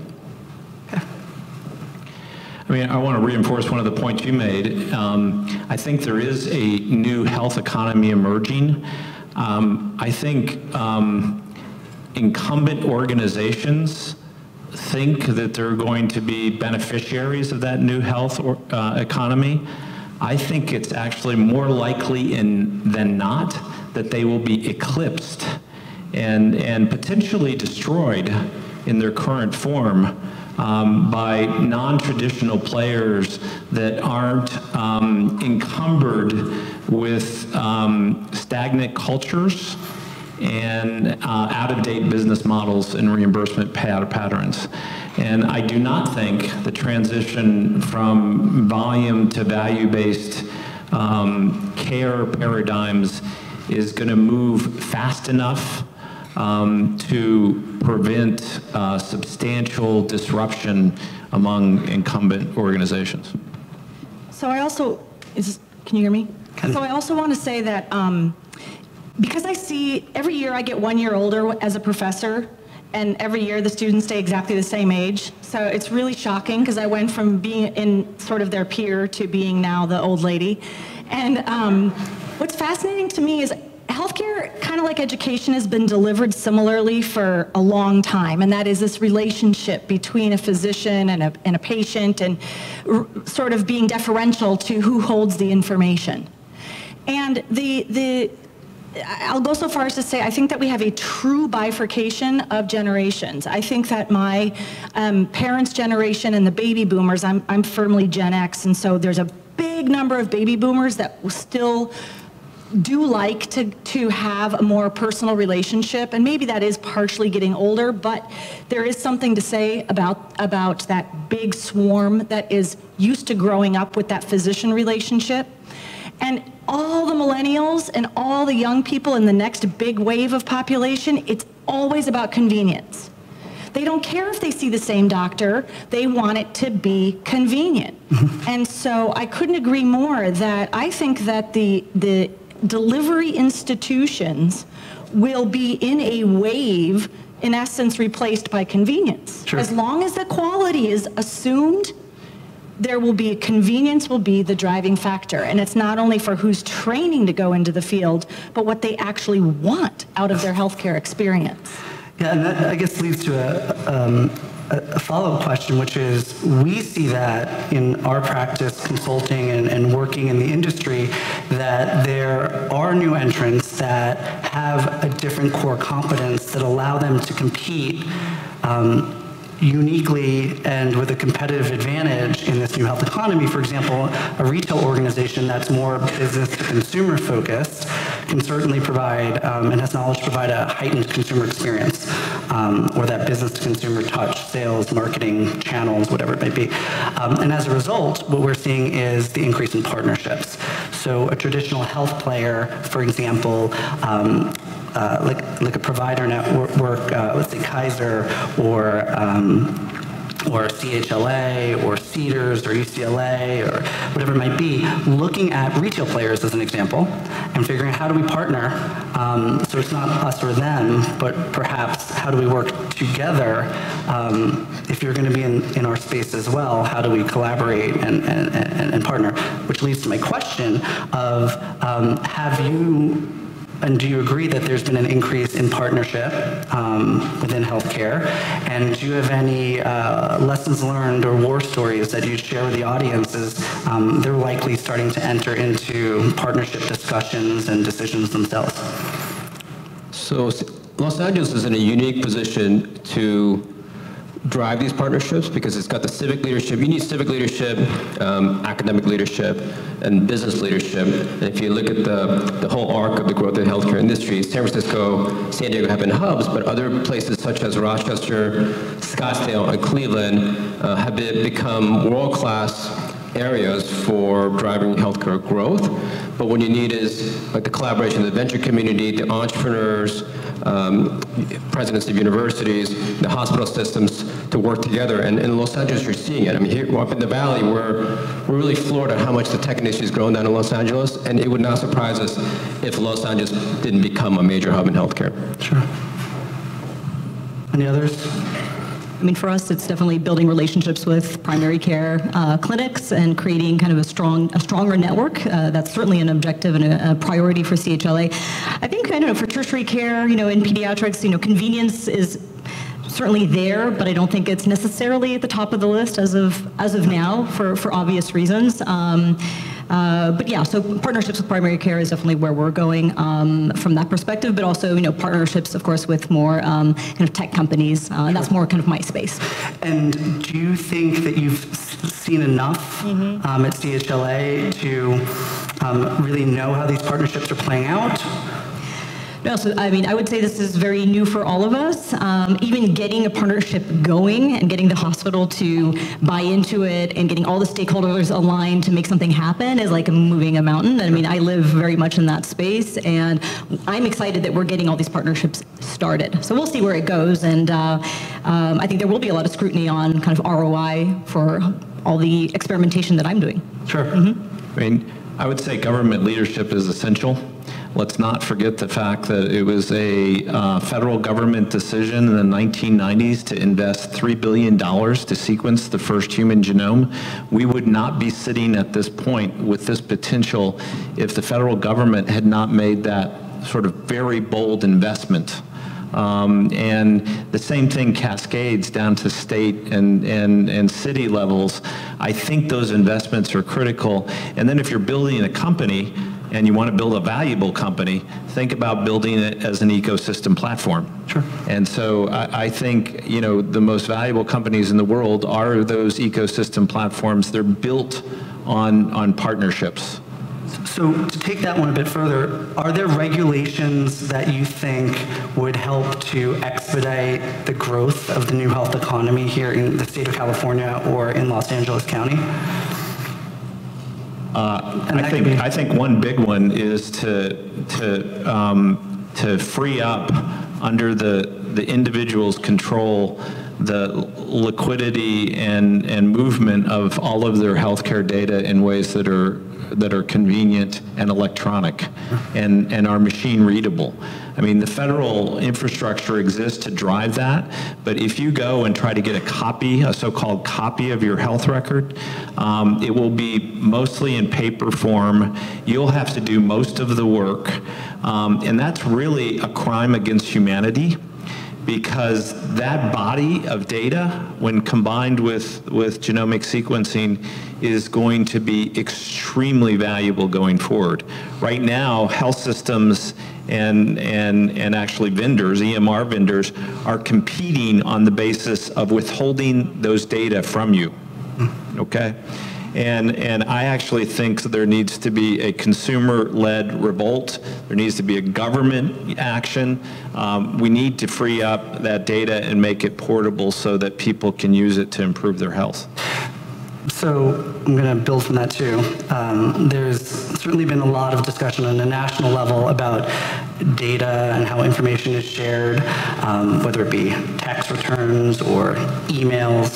I mean, I want to reinforce one of the points you made. I think there is a new health economy emerging. I think incumbent organizations think that they're going to be beneficiaries of that new health economy. I think it's actually more likely than not that they will be eclipsed and potentially destroyed in their current form by non-traditional players that aren't encumbered with stagnant cultures and out-of-date business models and reimbursement patterns. And I do not think the transition from volume to value-based care paradigms is going to move fast enough to prevent substantial disruption among incumbent organizations. So I also, can you hear me? So I also want to say that because I see every year I get 1 year older as a professor, and every year the students stay exactly the same age. So it's really shocking because I went from being in sort of their peer to being now the old lady. And what's fascinating to me is healthcare, kind of like education, has been delivered similarly for a long time, and that is this relationship between a physician and a patient, and sort of being deferential to who holds the information. And the I'll go so far as to say I think that we have a true bifurcation of generations. I think that my parents' generation and the baby boomers, I'm firmly Gen X, and so there's a big number of baby boomers that still do like to have a more personal relationship, and maybe that is partially getting older, but there is something to say about that big swarm that is used to growing up with that physician relationship. And all the millennials and all the young people in the next big wave of population, it's always about convenience. They don't care if they see the same doctor, they want it to be convenient. And so I couldn't agree more that I think that the delivery institutions will be in a wave, in essence, replaced by convenience. Sure. As long as the quality is assumed, there will be, convenience will be the driving factor. And it's not only for who's training to go into the field, but what they actually want out of their healthcare experience. Yeah, and that, I guess, leads to a follow-up question, which is, we see that in our practice consulting and working in the industry, that there are new entrants that have a different core competence that allow them to compete uniquely and with a competitive advantage in this new health economy. For example, a retail organization that's more business to consumer focused can certainly provide and has knowledge to provide a heightened consumer experience, or that business to consumer touch, sales, marketing, channels, whatever it may be. And as a result, what we're seeing is the increase in partnerships. So a traditional health player, for example, like a provider network, let's say Kaiser or CHLA or Cedars or UCLA or whatever it might be, looking at retail players as an example and figuring how do we partner, so it's not us or them, but perhaps how do we work together. If you're going to be in our space as well, how do we collaborate and partner? Which leads to my question of have you, and do you agree that there's been an increase in partnership within healthcare? And do you have any lessons learned or war stories that you'd share with the audience as they're likely starting to enter into partnership discussions and decisions themselves? So Los Angeles is in a unique position to drive these partnerships because it's got the civic leadership. You need civic leadership, academic leadership, and business leadership. And if you look at the whole arc of the growth of the healthcare industry, San Francisco, San Diego have been hubs, but other places such as Rochester, Scottsdale, and Cleveland have become world-class areas for driving healthcare growth. But what you need is like the collaboration of the venture community, the entrepreneurs, presidents of universities, the hospital systems to work together. And in Los Angeles, you're seeing it. I mean, here up in the valley, we're really floored at how much the tech industry is growing down in Los Angeles, and it would not surprise us if Los Angeles didn't become a major hub in healthcare. Sure. Any others? I mean, for us, it's definitely building relationships with primary care clinics and creating kind of a stronger network. That's certainly an objective and a priority for CHLA. I think, I don't know, for tertiary care, you know, in pediatrics, you know, convenience is certainly there, but I don't think it's necessarily at the top of the list as of now for obvious reasons. But yeah, so partnerships with primary care is definitely where we're going from that perspective, but also, you know, partnerships, of course, with more kind of tech companies. That's more kind of my space. And do you think that you've seen enough at CHLA to really know how these partnerships are playing out? No, so I mean, I would say this is very new for all of us. Even getting a partnership going and getting the hospital to buy into it and getting all the stakeholders aligned to make something happen is like moving a mountain. I mean, I live very much in that space, and I'm excited that we're getting all these partnerships started. So we'll see where it goes, and I think there will be a lot of scrutiny on kind of ROI for all the experimentation that I'm doing. Sure. I mean, I would say government leadership is essential. Let's not forget the fact that it was a federal government decision in the 1990s to invest $3 billion to sequence the first human genome. We would not be sitting at this point with this potential if the federal government had not made that sort of very bold investment. And the same thing cascades down to state and city levels. I think those investments are critical. And then if you're building a company, and you want to build a valuable company, think about building it as an ecosystem platform. Sure. And so I think, you know, the most valuable companies in the world are those ecosystem platforms. They're built on partnerships. So to take that one a bit further, are there regulations that you think would help to expedite the growth of the new health economy here in the state of California or in Los Angeles County? I think one big one is to free up under the individual's control the liquidity and movement of all of their healthcare data in ways that are convenient and electronic and are machine readable. I mean, the federal infrastructure exists to drive that, but if you go and try to get a so-called copy of your health record, it will be mostly in paper form. You'll have to do most of the work, and that's really a crime against humanity, because that body of data, when combined with genomic sequencing, is going to be extremely valuable going forward. Right now, health systems and actually vendors, EMR vendors, are competing on the basis of withholding those data from you, okay? And I actually think there needs to be a consumer-led revolt. There needs to be a government action. We need to free up that data and make it portable so that people can use it to improve their health. So I'm going to build from that too. There's certainly been a lot of discussion on a national level about data and how information is shared, whether it be tax returns or emails.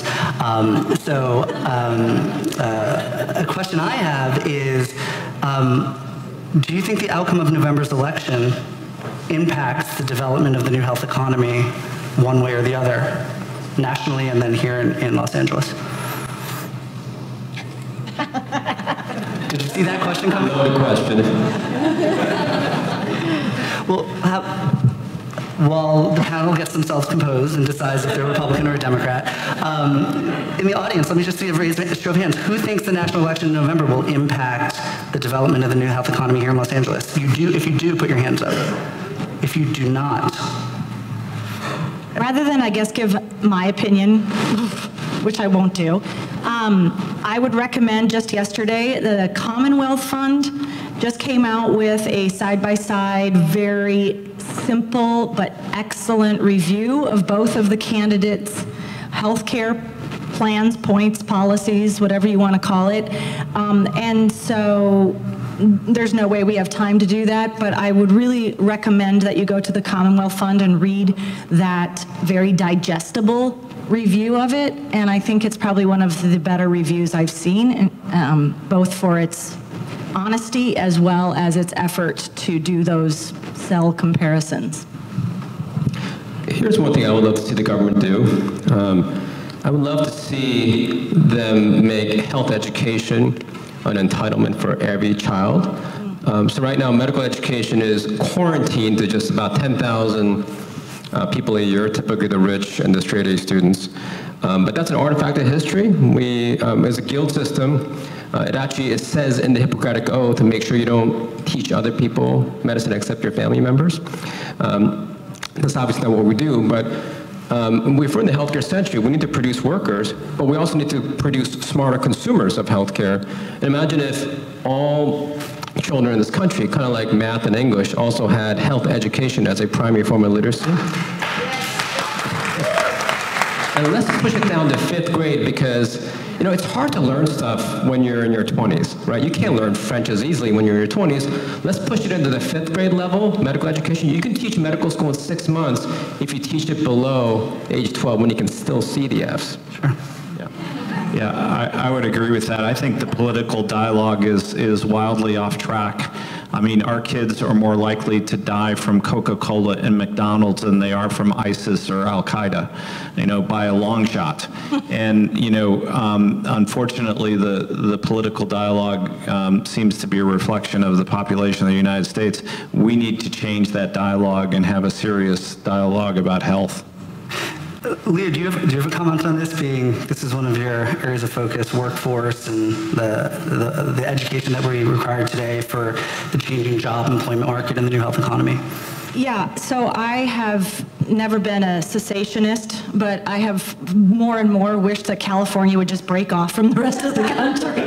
A question I have is, do you think the outcome of November's election impacts the development of the new health economy one way or the other, nationally and then here in Los Angeles? Did you see that question coming? Good question. Well, while the panel gets themselves composed and decides if they're a Republican or a Democrat, in the audience, let me just see a show of hands. Who thinks the national election in November will impact the development of the new health economy here in Los Angeles? If you do, put your hands up. If you do not. Rather than, I guess, give my opinion, which I won't do, I would recommend just yesterday, the Commonwealth Fund just came out with a side-by-side, very simple but excellent review of both of the candidates' healthcare plans, points, policies, whatever you want to call it. And so there's no way we have time to do that, but I would really recommend that you go to the Commonwealth Fund and read that very digestible review of it, and I think it's probably one of the better reviews I've seen, both for its honesty as well as its effort to do those cell comparisons. Here's one thing I would love to see the government do. I would love to see them make health education an entitlement for every child. So right now, medical education is quarantined to just about 10,000 people a year, typically the rich and the straight-A students. But that's an artifact of history. We, as a guild system, it says in the Hippocratic Oath to make sure you don't teach other people medicine except your family members. That's obviously not what we do, but if we're in the healthcare century, we need to produce workers, but we also need to produce smarter consumers of healthcare. And imagine if all children in this country, kind of like math and English, also had health education as a primary form of literacy. And let's push it down to 5th grade, because you know it's hard to learn stuff when you're in your 20s, right? You can't learn French as easily when you're in your 20s. Let's push it into the 5th grade level, medical education. You can teach medical school in 6 months if you teach it below age 12 when you can still see the Fs. Sure. Yeah, I would agree with that. I think the political dialogue is wildly off track. I mean, our kids are more likely to die from Coca-Cola and McDonald's than they are from ISIS or Al-Qaeda, you know, by a long shot. And, you know, unfortunately, the political dialogue seems to be a reflection of the population of the United States. We need to change that dialogue and have a serious dialogue about health. Leah, do you have a comment on this? This is one of your areas of focus, workforce and the education that we require today for the changing job employment market and the new health economy. Yeah, so I have never been a cessationist, but I have more and more wished that California would just break off from the rest of the country.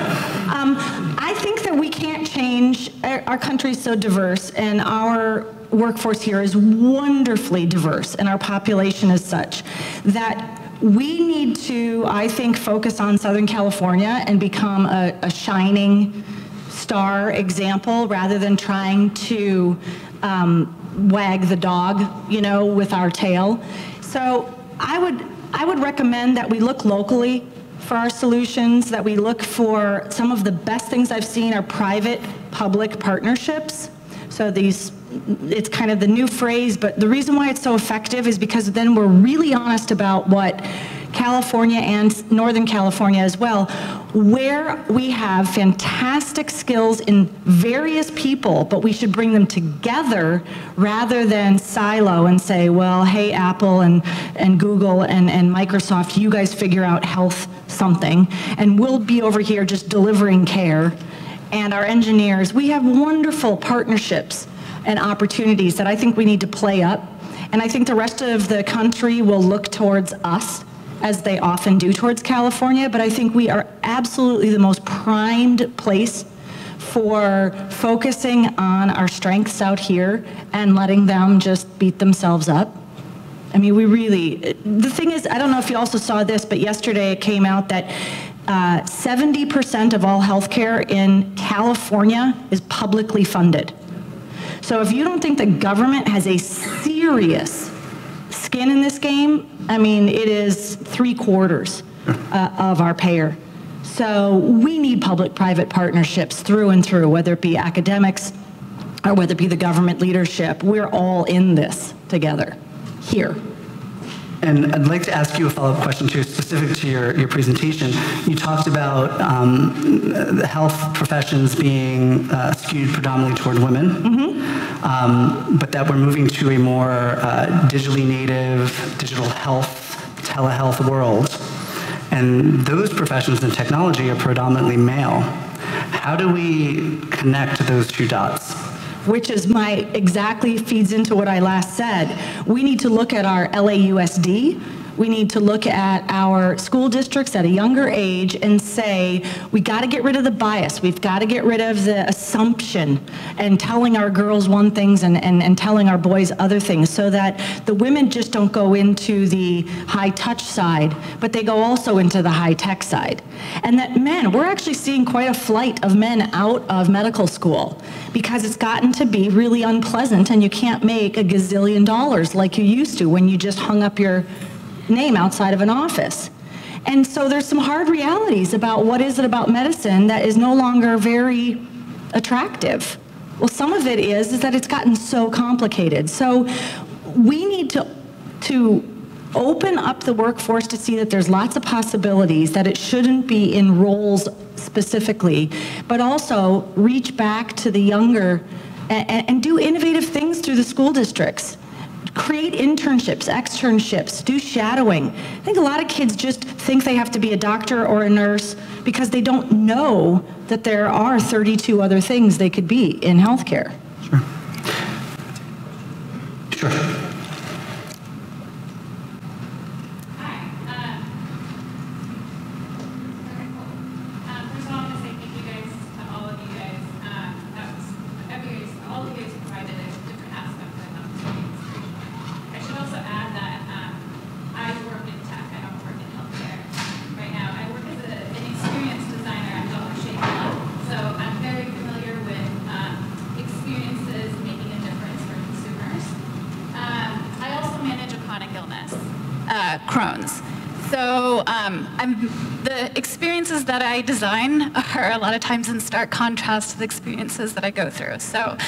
I think that we can't change, our country is so diverse, and our workforce here is wonderfully diverse, and our population is such that we need to, I think, focus on Southern California and become a shining star example rather than trying to wag the dog, you know, with our tail. So I would recommend that we look locally for our solutions, that we look for some of the best things I've seen are private-public partnerships. So it's kind of the new phrase, but the reason why it's so effective is because then we're really honest about what California and Northern California as well, where we have fantastic skills in various people, but we should bring them together rather than silo and say, well, hey, Apple and Google and Microsoft, you guys figure out health something, and we'll be over here just delivering care. And our engineers, we have wonderful partnerships and opportunities that I think we need to play up. And I think the rest of the country will look towards us, as they often do towards California, but I think we are absolutely the most primed place for focusing on our strengths out here and letting them just beat themselves up. I mean, the thing is, I don't know if you also saw this, but yesterday it came out that 70% of all healthcare in California is publicly funded. So if you don't think the government has a serious skin in this game, I mean, it is 3/4 of our payer. So we need public-private partnerships through and through, whether it be academics or whether it be the government leadership. We're all in this together here. And I'd like to ask you a follow-up question too, specific to your presentation. You talked about the health professions being skewed predominantly toward women, but that we're moving to a more digitally native, digital health, telehealth world. And those professions in technology are predominantly male. How do we connect those two dots? Which is exactly feeds into what I last said. We need to look at our LAUSD. We need to look at our school districts at a younger age and say, we got to get rid of the bias. We've got to get rid of the assumption and telling our girls one things and telling our boys other things so that the women just don't go into the high touch side, but they go also into the high tech side. And that men, we're actually seeing quite a flight of men out of medical school because it's gotten to be really unpleasant and you can't make $1 gazillion like you used to when you just hung up your name outside of an office. And so there's some hard realities about what is it about medicine that is no longer very attractive. Well, some of it is that it's gotten so complicated. So we need to open up the workforce to see that there's lots of possibilities, that it shouldn't be in roles specifically, but also reach back to the younger and do innovative things through the school districts. Create internships, externships, do shadowing. I think a lot of kids just think they have to be a doctor or a nurse because they don't know that there are 32 other things they could be in healthcare. Sure. Sure. Crohn's. So the experiences that I design are a lot of times in stark contrast to the experiences that I go through. So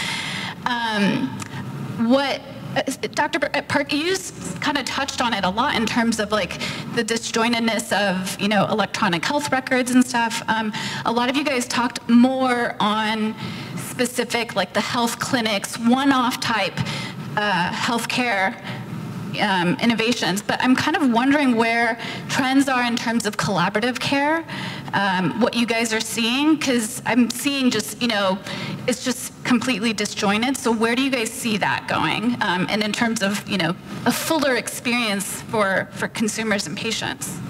what Dr. Perkins, you kind of touched on it a lot in terms of like the disjointedness of, you know, electronic health records and stuff. A lot of you guys talked more on specific, like the health clinics, one-off type healthcare innovations, but I'm kind of wondering where trends are in terms of collaborative care, what you guys are seeing, because I'm seeing just, it's just completely disjointed. So where do you guys see that going? And in terms of, a fuller experience for consumers and patients?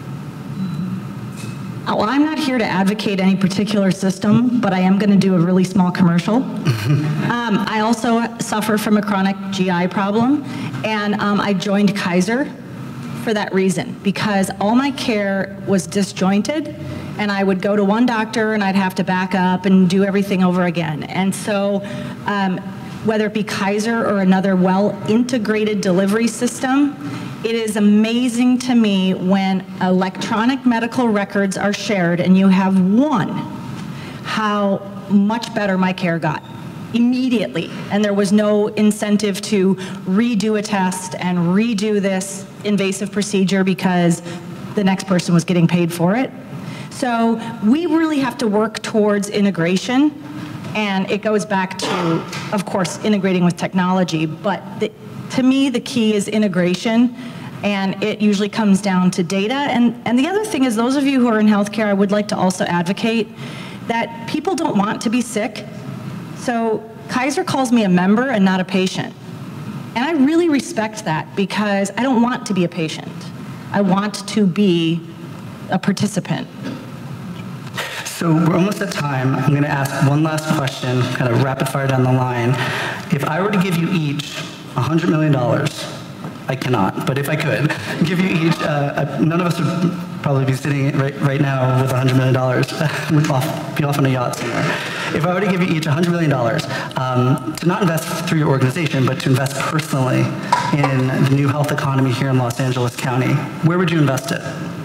Well, I'm not here to advocate any particular system, but I am going to do a really small commercial. I also suffer from a chronic GI problem, and I joined Kaiser for that reason, because all my care was disjointed, and I would go to one doctor and I'd have to back up and do everything over again. And so whether it be Kaiser or another well-integrated delivery system, it is amazing to me when electronic medical records are shared and you have one, how much better my care got immediately. And there was no incentive to redo a test and redo this invasive procedure because the next person was getting paid for it. So we really have to work towards integration, and it goes back to, of course, integrating with technology, but to me, the key is integration, and it usually comes down to data. And the other thing is, those of you who are in healthcare, I would like to also advocate that people don't want to be sick. So Kaiser calls me a member and not a patient. And I really respect that, because I don't want to be a patient. I want to be a participant. So we're almost at time. I'm going to ask one last question, kind of rapid fire down the line. If I were to give you each $100 million, I cannot, but if I could, give you each, none of us would probably be sitting right now with $100 million. We'd be off on a yacht somewhere. If I were to give you each $100 million to not invest through your organization, but to invest personally in the new health economy here in Los Angeles County, where would you invest it?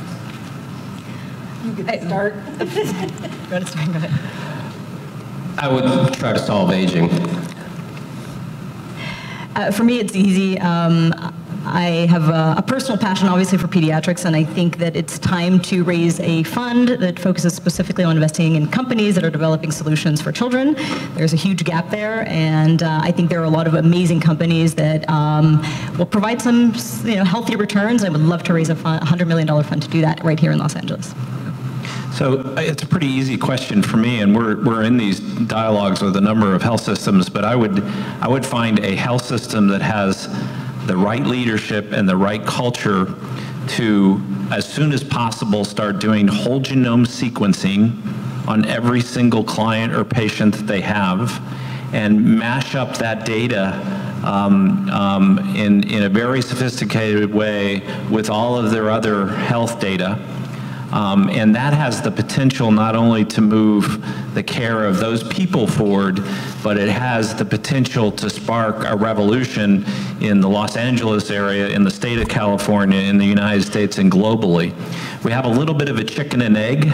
You get to start. Go ahead. I would try to solve aging. For me, it's easy. I have a personal passion, obviously, for pediatrics, and I think that it's time to raise a fund that focuses specifically on investing in companies that are developing solutions for children. There's a huge gap there, and I think there are a lot of amazing companies that will provide some, healthy returns. I would love to raise a $100 million fund to do that right here in Los Angeles. So it's a pretty easy question for me, and we're in these dialogues with a number of health systems, but I would find a health system that has the right leadership and the right culture to, as soon as possible, start doing whole genome sequencing on every single client or patient that they have, and mash up that data in a very sophisticated way with all of their other health data. And that has the potential not only to move the care of those people forward, but it has the potential to spark a revolution in the Los Angeles area, in the state of California, in the United States, and globally. We have a little bit of a chicken and egg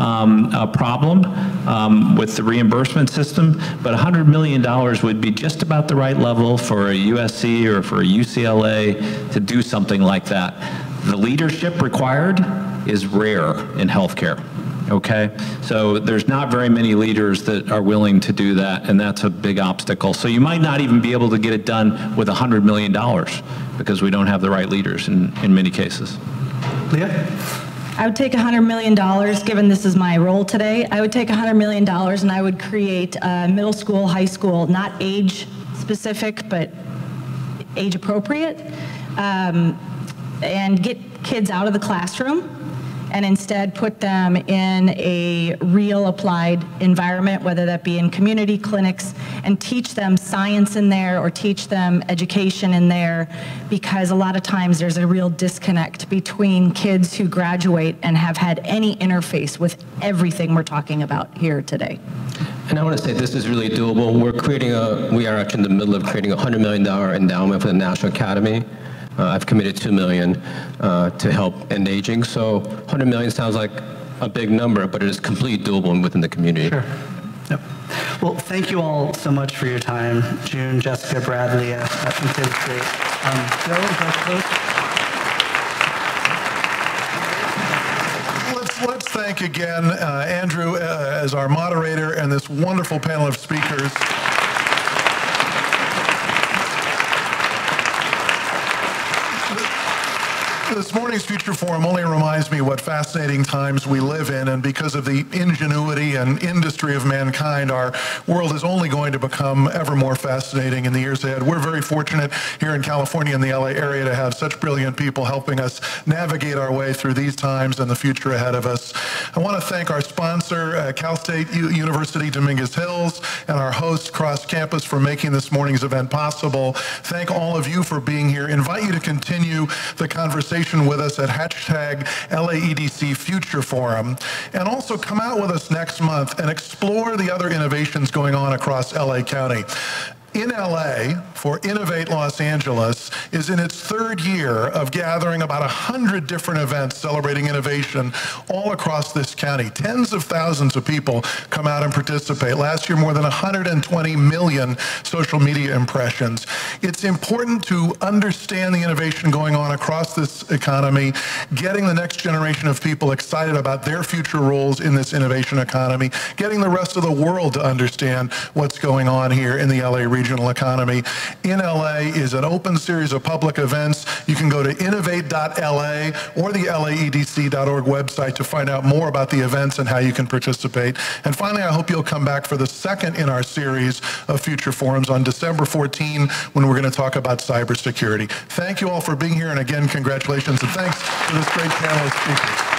problem with the reimbursement system, but $100 million would be just about the right level for a USC or for a UCLA to do something like that. The leadership required is rare in healthcare, okay? So there's not very many leaders that are willing to do that, and that's a big obstacle. So you might not even be able to get it done with $100 million because we don't have the right leaders in many cases. Leah? I would take $100 million, given this is my role today. I would take $100 million and I would create middle school, high school, not age specific, but age appropriate, and get kids out of the classroom and instead put them in a real applied environment, whether that be in community clinics, and teach them science in there or teach them education in there, because a lot of times there's a real disconnect between kids who graduate and have had any interface with everything we're talking about here today. And I want to say this is really doable. We are actually in the middle of creating a $100 million endowment for the National Academy. I've committed $2 million to help end aging. So $100 million sounds like a big number, but it is completely doable within the community. Sure. Yep. Well, thank you all so much for your time. Joon, Jessica, Brad, Leah. That was great. Joe, would you like to close? Let's thank again Andrew as our moderator and this wonderful panel of speakers. This morning's Future Forum only reminds me what fascinating times we live in, and because of the ingenuity and industry of mankind, our world is only going to become ever more fascinating in the years ahead. We're very fortunate here in California and the LA area to have such brilliant people helping us navigate our way through these times and the future ahead of us. I want to thank our sponsor, Cal State University Dominguez Hills, and our host, Cross Campus, for making this morning's event possible. Thank all of you for being here. Invite you to continue the conversation with us at #LAEDC Future Forum, and also come out with us next month and explore the other innovations going on across LA County. In LA, for Innovate Los Angeles, is in its third year of gathering about 100 different events celebrating innovation all across this county. Tens of thousands of people come out and participate. Last year, more than 120 million social media impressions. It's important to understand the innovation going on across this economy, getting the next generation of people excited about their future roles in this innovation economy, getting the rest of the world to understand what's going on here in the LA regional economy. In LA is an open series of public events. You can go to innovate.la or the laedc.org website to find out more about the events and how you can participate. And finally, I hope you'll come back for the second in our series of Future Forums on December 14, when we're going to talk about cybersecurity. Thank you all for being here, and again, congratulations, and thanks to this great panel of speakers.